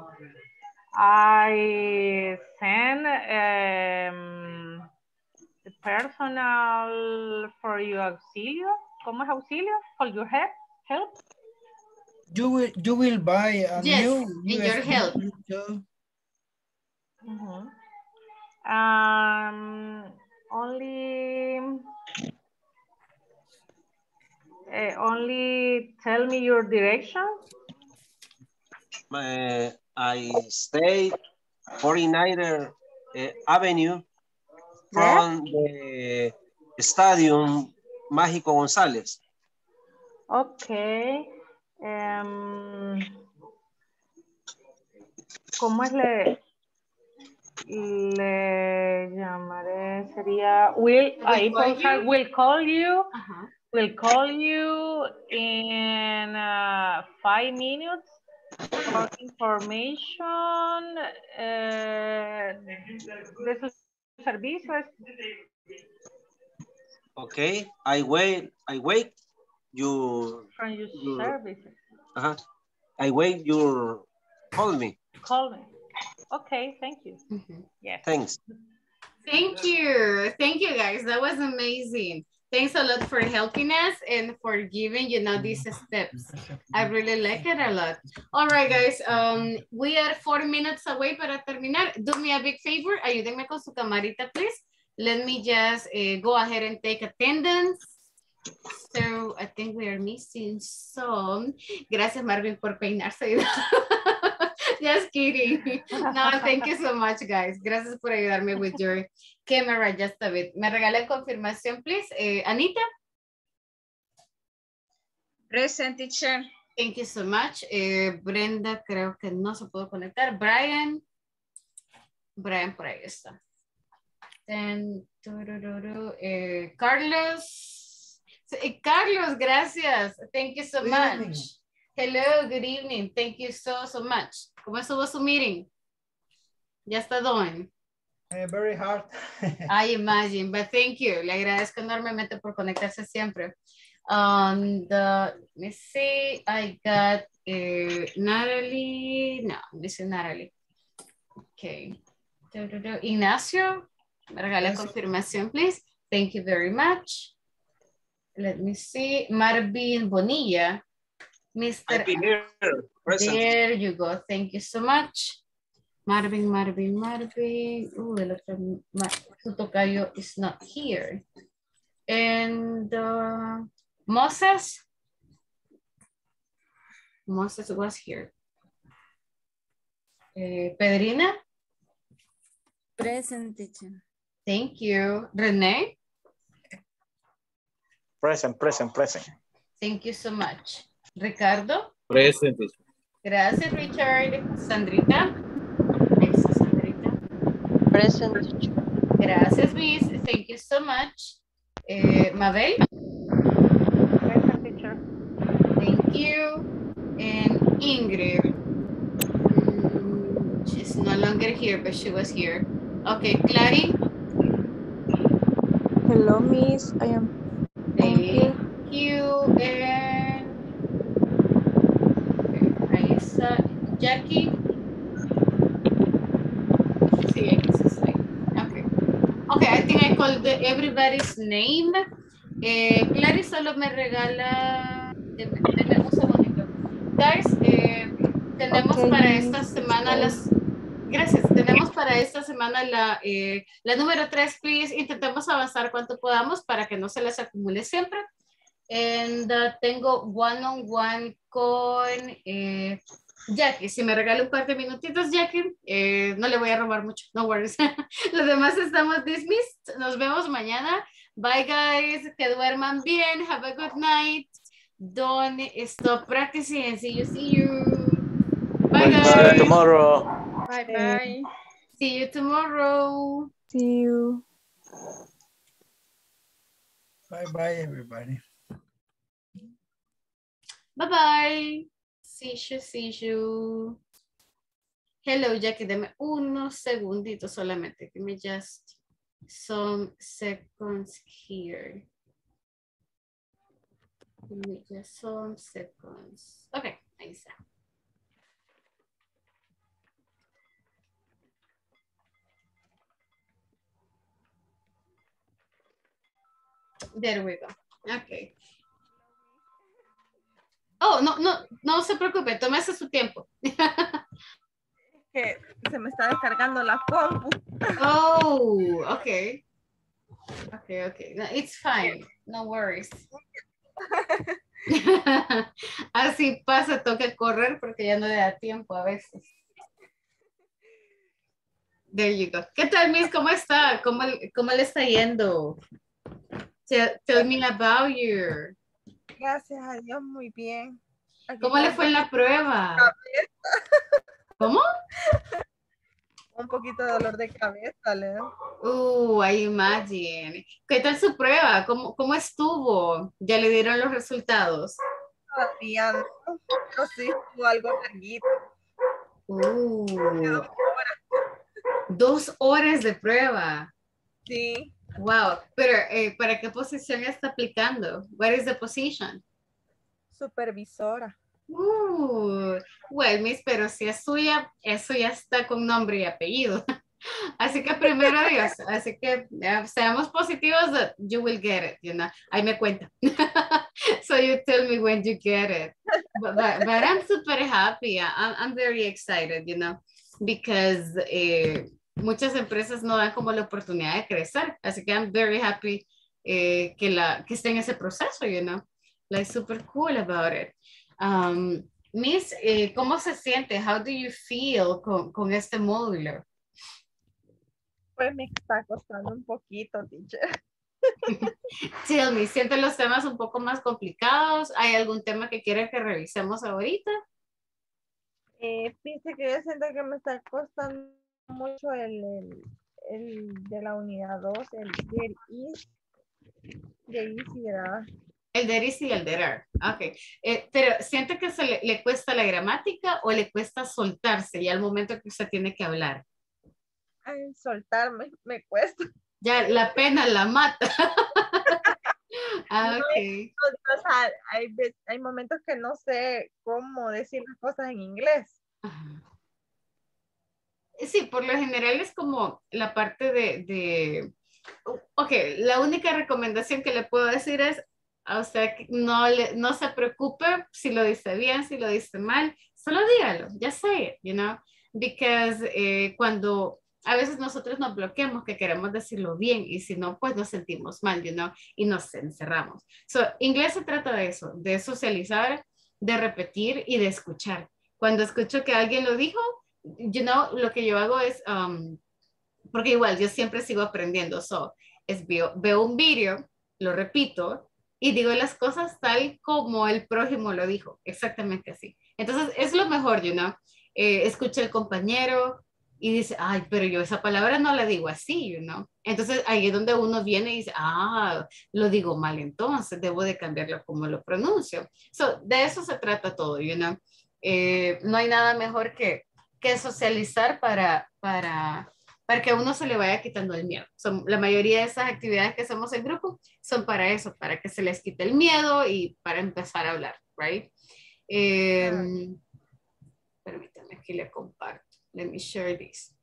I send um, the personal for your auxilio. ¿Cómo es auxilio? For your help? Help? You will you will buy a Yes, new in U your S B help. Bluetooth. Mhm. Um, only, uh, only tell me your direction. Uh, I stay forty-ninth uh, Avenue from the Stadium Mágico González. Okay. Um, ¿Cómo es le, le llamaré? Sería, will, Will ahí call puedo usar, you? will call you, Uh-huh. will call you in uh, five minutes for information uh, de sus servicios. Okay, I wait, I wait you, From your your, services. uh-huh. I wait your call me. Call me. Okay, thank you. Mm-hmm. Yes. Thanks. Thank you. Thank you, guys. That was amazing. Thanks a lot for helping us and for giving, you know, these steps. I really like it a lot. All right, guys. Um, we are four minutes away para terminar. Do me a big favor. Ayúdenme con su camarita, please. Let me just uh, go ahead and take attendance. So I think we are missing some. Gracias, Marvin, por peinarse. Just kidding. No, thank you so much, guys. Gracias por ayudarme with your camera just a bit. ¿Me regalan confirmación, please? Eh, Anita? Present, teacher. Thank you so much. Eh, Brenda creo que no se pudo conectar. Brian. Brian por ahí está. Then, turururu, eh, Carlos. Eh, Carlos, gracias. Thank you so Good much. evening. Hello, good evening. Thank you so, so much. ¿Cómo estuvo su meeting? Ya está done. Uh, very hard. I imagine, but thank you. Le agradezco enormemente por conectarse siempre. Um, the, let me see, I got uh, Natalie. No, this is Natalie. Okay. Ignacio? Me regala confirmación, please. Thank you very much. Let me see. Marvin Bonilla. Mister I've been here, present. There you go. Thank you so much. Marvin, Marvin, Marvin. Oh, el otro, su tocayo is not here. And uh, Moses. Moses was here. Eh, Pedrina. Present, teacher. Thank you. Renee. Present, present, present. Thank you so much. Ricardo. Present. Gracias, Richard. Sandrita. Esa, Sandrita. Present, teacher. Gracias, Luis. Thank you so much. Eh, Mabel. Present, teacher. Thank you. And Ingrid. Mm, she's no longer here, but she was here. Okay, Clary. Hello, Miss. I am. Thank you. And Raisa, Jackie. Sí, aquí sí estoy. Okay. Okay, I think I called the, everybody's name. Eh, Clary solo me regala. Deme, deme un segundito. Guys, eh, tenemos Okay, para Miss. esta semana las. Gracias. Tenemos para esta semana la, eh, la número tres, please. Intentemos avanzar cuanto podamos para que no se les acumule siempre. And uh, tengo one-on-one con eh, Jackie. Si me regala un par de minutitos, Jackie, eh, no le voy a robar mucho. No worries. Los demás estamos dismissed. Nos vemos mañana. Bye, guys. Que duerman bien. Have a good night. Don't stop practicing and see you. See you. Bye, Bye, guys. see you tomorrow. Bye, bye. See you tomorrow. See you. Bye-bye, everybody. Bye-bye. See you, see you. Hello, Jackie. Deme unos segunditos solamente. Give me just some seconds here. Give me just some seconds. Okay, ahí está. There we go. Okay. Oh, no, no, no se preocupe, tómese su tiempo. Que se me está descargando la compu. Oh, okay. Okay, okay. No, it's fine. No worries. Así pasa, toca correr porque ya no le da tiempo a veces. There you go. ¿Qué tal, Miss? ¿Cómo está? ¿Cómo, cómo le está yendo? Tell, tell me about you. Gracias a Dios, muy bien. Aquí ¿Cómo le fue en la prueba? ¿Cómo? Un poquito de dolor de cabeza, Leo. Uh, I imagine. ¿Qué tal su prueba? ¿Cómo, cómo estuvo? ¿Ya le dieron los resultados? Todavía no, pero sí estuvo algo larguito. Uh, dos horas de prueba. Sí. Wow. Pero, eh, ¿para qué posición está aplicando? What is the position? Supervisora. Uh, well, Miss, pero si es suya, eso ya está con nombre y apellido. Así que primero Dios, así que uh, seamos positivos that you will get it, you know. Ahí me cuenta. So you tell me when you get it. But, but, but I'm super happy. I'm, I'm very excited, you know, because eh, muchas empresas no dan como la oportunidad de crecer. Así que I'm very happy eh, que, la, que esté en ese proceso, you know. Like super cool about it. Um, Miss, eh, ¿cómo se siente? How do you feel con, con este módulo? Pues me está costando un poquito, teacher. Tell me, ¿siente los temas un poco más complicados? ¿Hay algún tema que quiere que revisemos ahorita? Eh, fíjese que yo siento que me está costando mucho el, el, el de la unidad dos, el del is, de is y ¿verdad? El there is y el there are. Ok. Eh, pero ¿siente que se le, le cuesta la gramática o le cuesta soltarse ya al momento que usted tiene que hablar? Ay, soltarme me cuesta. Ya la pena la mata. Ah, No, ok. o sea, hay, hay momentos que no sé cómo decir las cosas en inglés. Ajá. Sí, por lo general es como la parte de, de... Ok, la única recomendación que le puedo decir es, a usted que no, le, no se preocupe si lo dice bien, si lo dice mal, solo dígalo, ya sé, you know, because eh, cuando a veces nosotros nos bloqueamos que queremos decirlo bien y si no, pues nos sentimos mal, you know, y nos encerramos. So, inglés se trata de eso, de socializar, de repetir y de escuchar. Cuando escucho que alguien lo dijo, you know, lo que yo hago es, um, porque igual yo siempre sigo aprendiendo, so, es veo, veo un video, lo repito y digo las cosas tal como el prójimo lo dijo, exactamente así. Entonces es lo mejor, you know, eh, escucha el compañero y dice, ay, pero yo esa palabra no la digo así, you know. Entonces ahí es donde uno viene y dice, ah, lo digo mal entonces, debo de cambiarlo como lo pronuncio. So, de eso se trata todo, you know. Eh, no hay nada mejor que, que socializar para, para, para que a uno se le vaya quitando el miedo. Son, la mayoría de esas actividades que hacemos en grupo son para eso, para que se les quite el miedo y para empezar a hablar, right? Eh, permítame, aquí le comparto. Let me share this.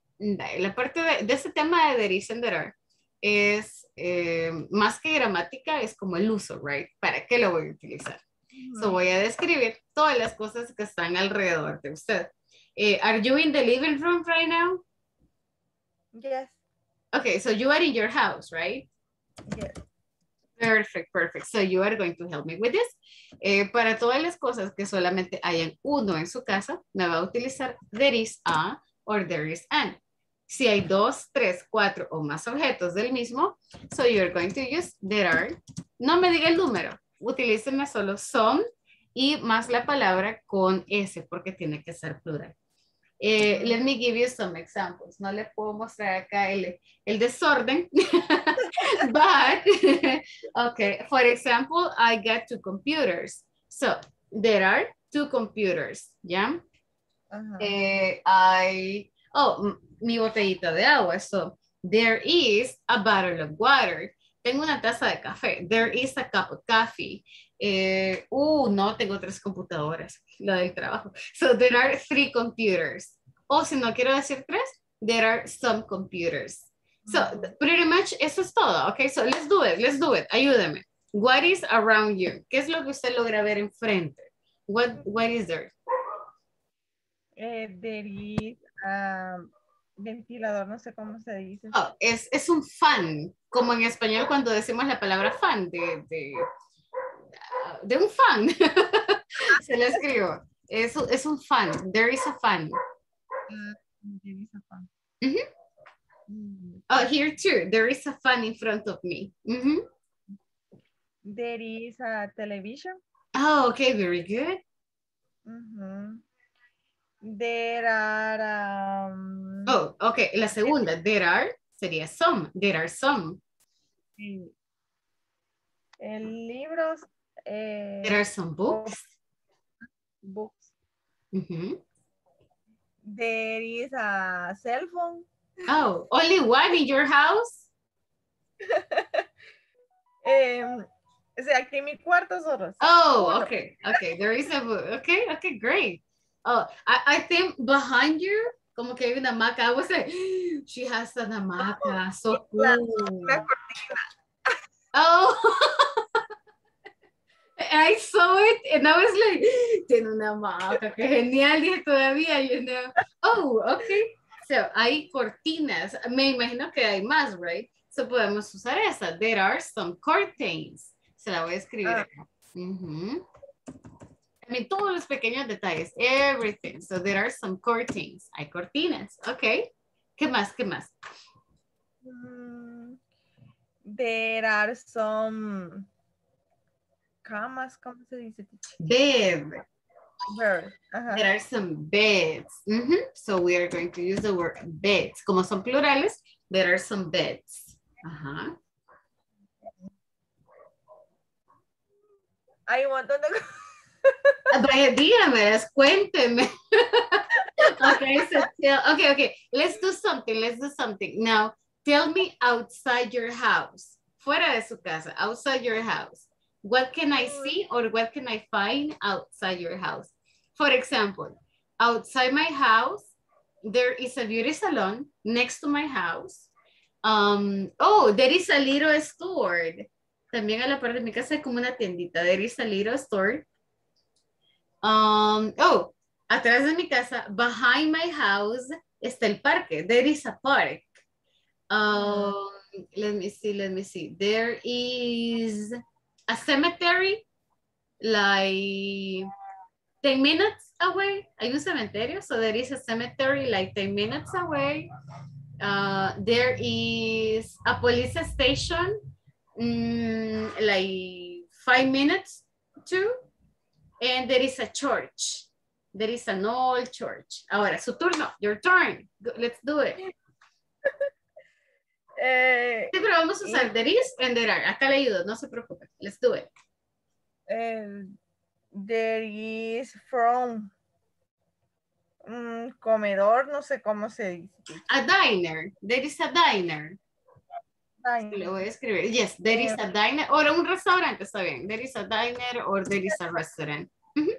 La parte de, de ese tema de there is and there are es eh, más que gramática, es como el uso, right? ¿Para qué lo voy a utilizar? So voy a describir todas las cosas que están alrededor de usted. Eh, are you in the living room right now? Yes. Okay, so you are in your house, right? Yes. Perfect, perfect. So you are going to help me with this. Eh, para todas las cosas que solamente hayan uno en su casa, me va a utilizar there is a or there is an. Si hay dos, tres, cuatro o más objetos del mismo, so you're going to use there are. No me diga el número, utilíceme solo some y más la palabra con S porque tiene que ser plural. Eh, let me give you some examples. No le puedo mostrar acá el, el desorden. But, okay, for example, I got two computers. So, there are two computers, ¿ya? Uh-huh. eh, I, oh, mi botellita de agua. So, there is a bottle of water. Tengo una taza de café. There is a cup of coffee. Eh, uh, no, tengo tres computadoras, lo del trabajo. So, there are three computers. O si no quiero decir tres, there are some computers. So, pretty much eso es todo. Okay, so let's do it, let's do it. Ayúdame. What is around you? ¿Qué es lo que usted logra ver enfrente? What, what is there? Eh, there is um, ventilador, no sé cómo se dice. Oh, es, es un fan, como en español cuando decimos la palabra fan, de, de, de un fan. Se lo escribo. Es, es un fan. There is a fan. Uh, there is a fan. Mm-hmm. Oh, here too. There is a fan in front of me. Mm-hmm. There is a television. Oh, okay. Very good. Mm-hmm. There are... Um, oh, okay. La segunda. There are sería some. There are some. Sí. El libros. Eh, there are some books. Books. Mm-hmm. There is a cell phone. Oh, only one in your house? um, o sea, aquí en mi cuarto solo. Oh, uno. okay, okay. There is a book. Okay, okay, great. Oh, I, I think behind you, como que hay una hamaca. I was like, she has an hamaca. So cool. Oh, I saw it and I was like, tiene una hamaca. Qué genial. Dije todavía, you know. Oh, okay. So, hay cortinas. Me imagino que hay más, right? So, podemos usar esa. There are some curtains. Se la voy a escribir ah. acá. Uh-huh. I mean, todos los pequeños detalles. Everything. So, there are some curtains. Hay cortinas. Ok. ¿Qué más? ¿Qué más? Mm, there are some camas. ¿Cómo se dice? Bed. Bed. Uh-huh. There are some beds. Mm-hmm. So we are going to use the word beds. Como son plurales, there are some beds. Uh-huh. Hay un montón de Vaya, dígame, cuénteme. Okay, so tell, okay, okay. Let's do something. Let's do something. Now, tell me outside your house. Fuera de su casa, outside your house. What can I see or what can I find outside your house? For example, outside my house, there is a beauty salon next to my house. Um, oh, there is a little store. También a la parte de mi casa hay como una tiendita. There is a little store. Um, oh, atrás de mi casa, behind my house, está el parque. There is a park. Um, let me see, let me see. There is a cemetery, like ten minutes away. Hay un cementerio, so there is a cemetery like ten minutes away. Uh, there is a police station, mm, like five minutes too. And there is a church. There is an old church. Ahora, su turno, your turn. Go, let's do it. Eh, sí, pero vamos a usar there is and there are. Acá le ayudo, no se preocupe. Let's do it. eh, there is from un comedor, no sé cómo se dice. A diner. There is a diner. Diner. Le voy a escribir. Yes, there is a diner. O un restaurante, está bien. There is a diner or there is a restaurant. Mm-hmm.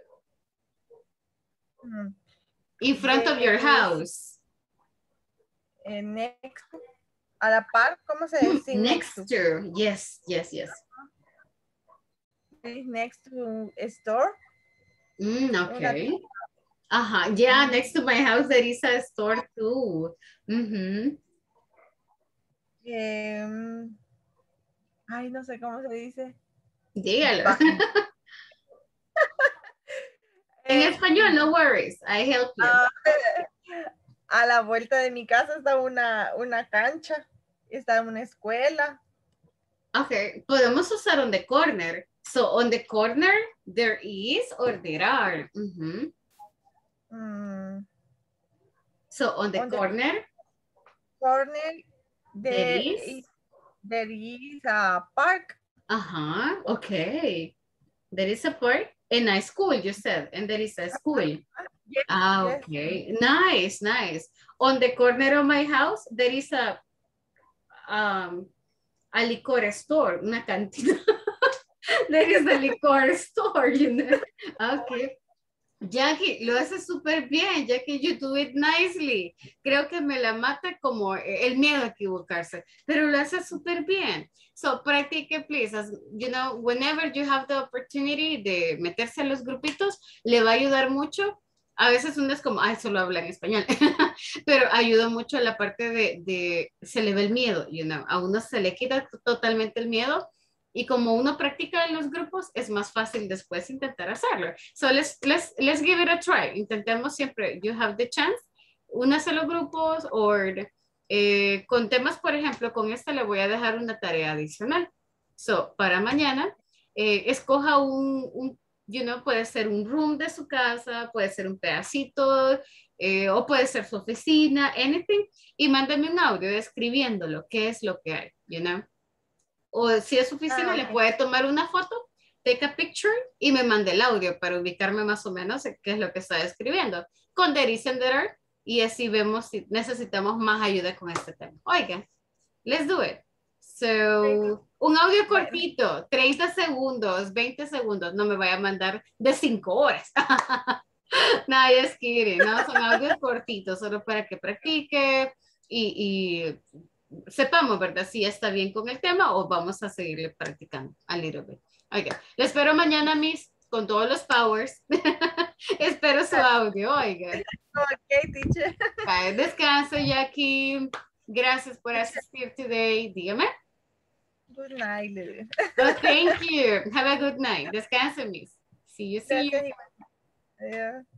Mm. In front there of your house. Eh, next, a la par, ¿cómo se dice? Next to. to. Yes, yes, yes. There is next to a store. Mm, okay. Uh-huh. Yeah, next to my house there is a store too. Mm-hmm. Um, ay, no sé cómo se dice. Dígalo. En eh, español, no worries. I help you. Uh, a la vuelta de mi casa está una, una cancha, está una escuela. Okay, podemos usar on the corner. So on the corner, there is or there are. Mm-hmm. Mm. So on the on corner, the corner there, there is? is there is a park. Uh-huh, okay. There is a park and a school, you said, and there is a school. Yes, Ah, yes. okay, nice, nice. On the corner of my house, there is a um a liquor store, una cantina. There is a liquor store, you know. Okay. Jackie, lo hace súper bien, Jackie, you do it nicely. Creo que me la mata como el miedo a equivocarse, pero lo hace súper bien. So, practique, please. As, you know, whenever you have the opportunity de meterse a los grupitos, le va a ayudar mucho. A veces uno es como, ay, solo habla en español, pero ayuda mucho a la parte de, de, se le ve el miedo, you know, a uno se le quita totalmente el miedo. Y como uno practica en los grupos, es más fácil después intentar hacerlo. So let's, let's, let's give it a try. Intentemos siempre, you have the chance, únase a los grupos o eh, con temas, por ejemplo, con esta le voy a dejar una tarea adicional. So, para mañana, eh, escoja un, un, you know, puede ser un room de su casa, puede ser un pedacito, eh, o puede ser su oficina, anything, y mándame un audio describiéndolo, qué es lo que hay, you know. O si es su oficina, ah, okay. Le puede tomar una foto, take a picture y me mande el audio para ubicarme más o menos en qué es lo que está escribiendo. Con there is and there are, y así vemos si necesitamos más ayuda con este tema. Oigan, let's do it. So, un audio cortito, treinta segundos, veinte segundos, no me vaya a mandar de cinco horas. No, just kidding, no, son audios cortitos, solo para que practique y... y sepamos, ¿verdad? Si está bien con el tema o vamos a seguirle practicando a little bit. Okay. Le espero mañana, Miss, con todos los powers. Espero su audio, oiga. Ok, teacher. Bye, descanso, Jackie. Gracias por asistir today. Dígame. Good night, Lily. Oh, thank you. Have a good night. Descanse, Miss. See you soon. Yeah.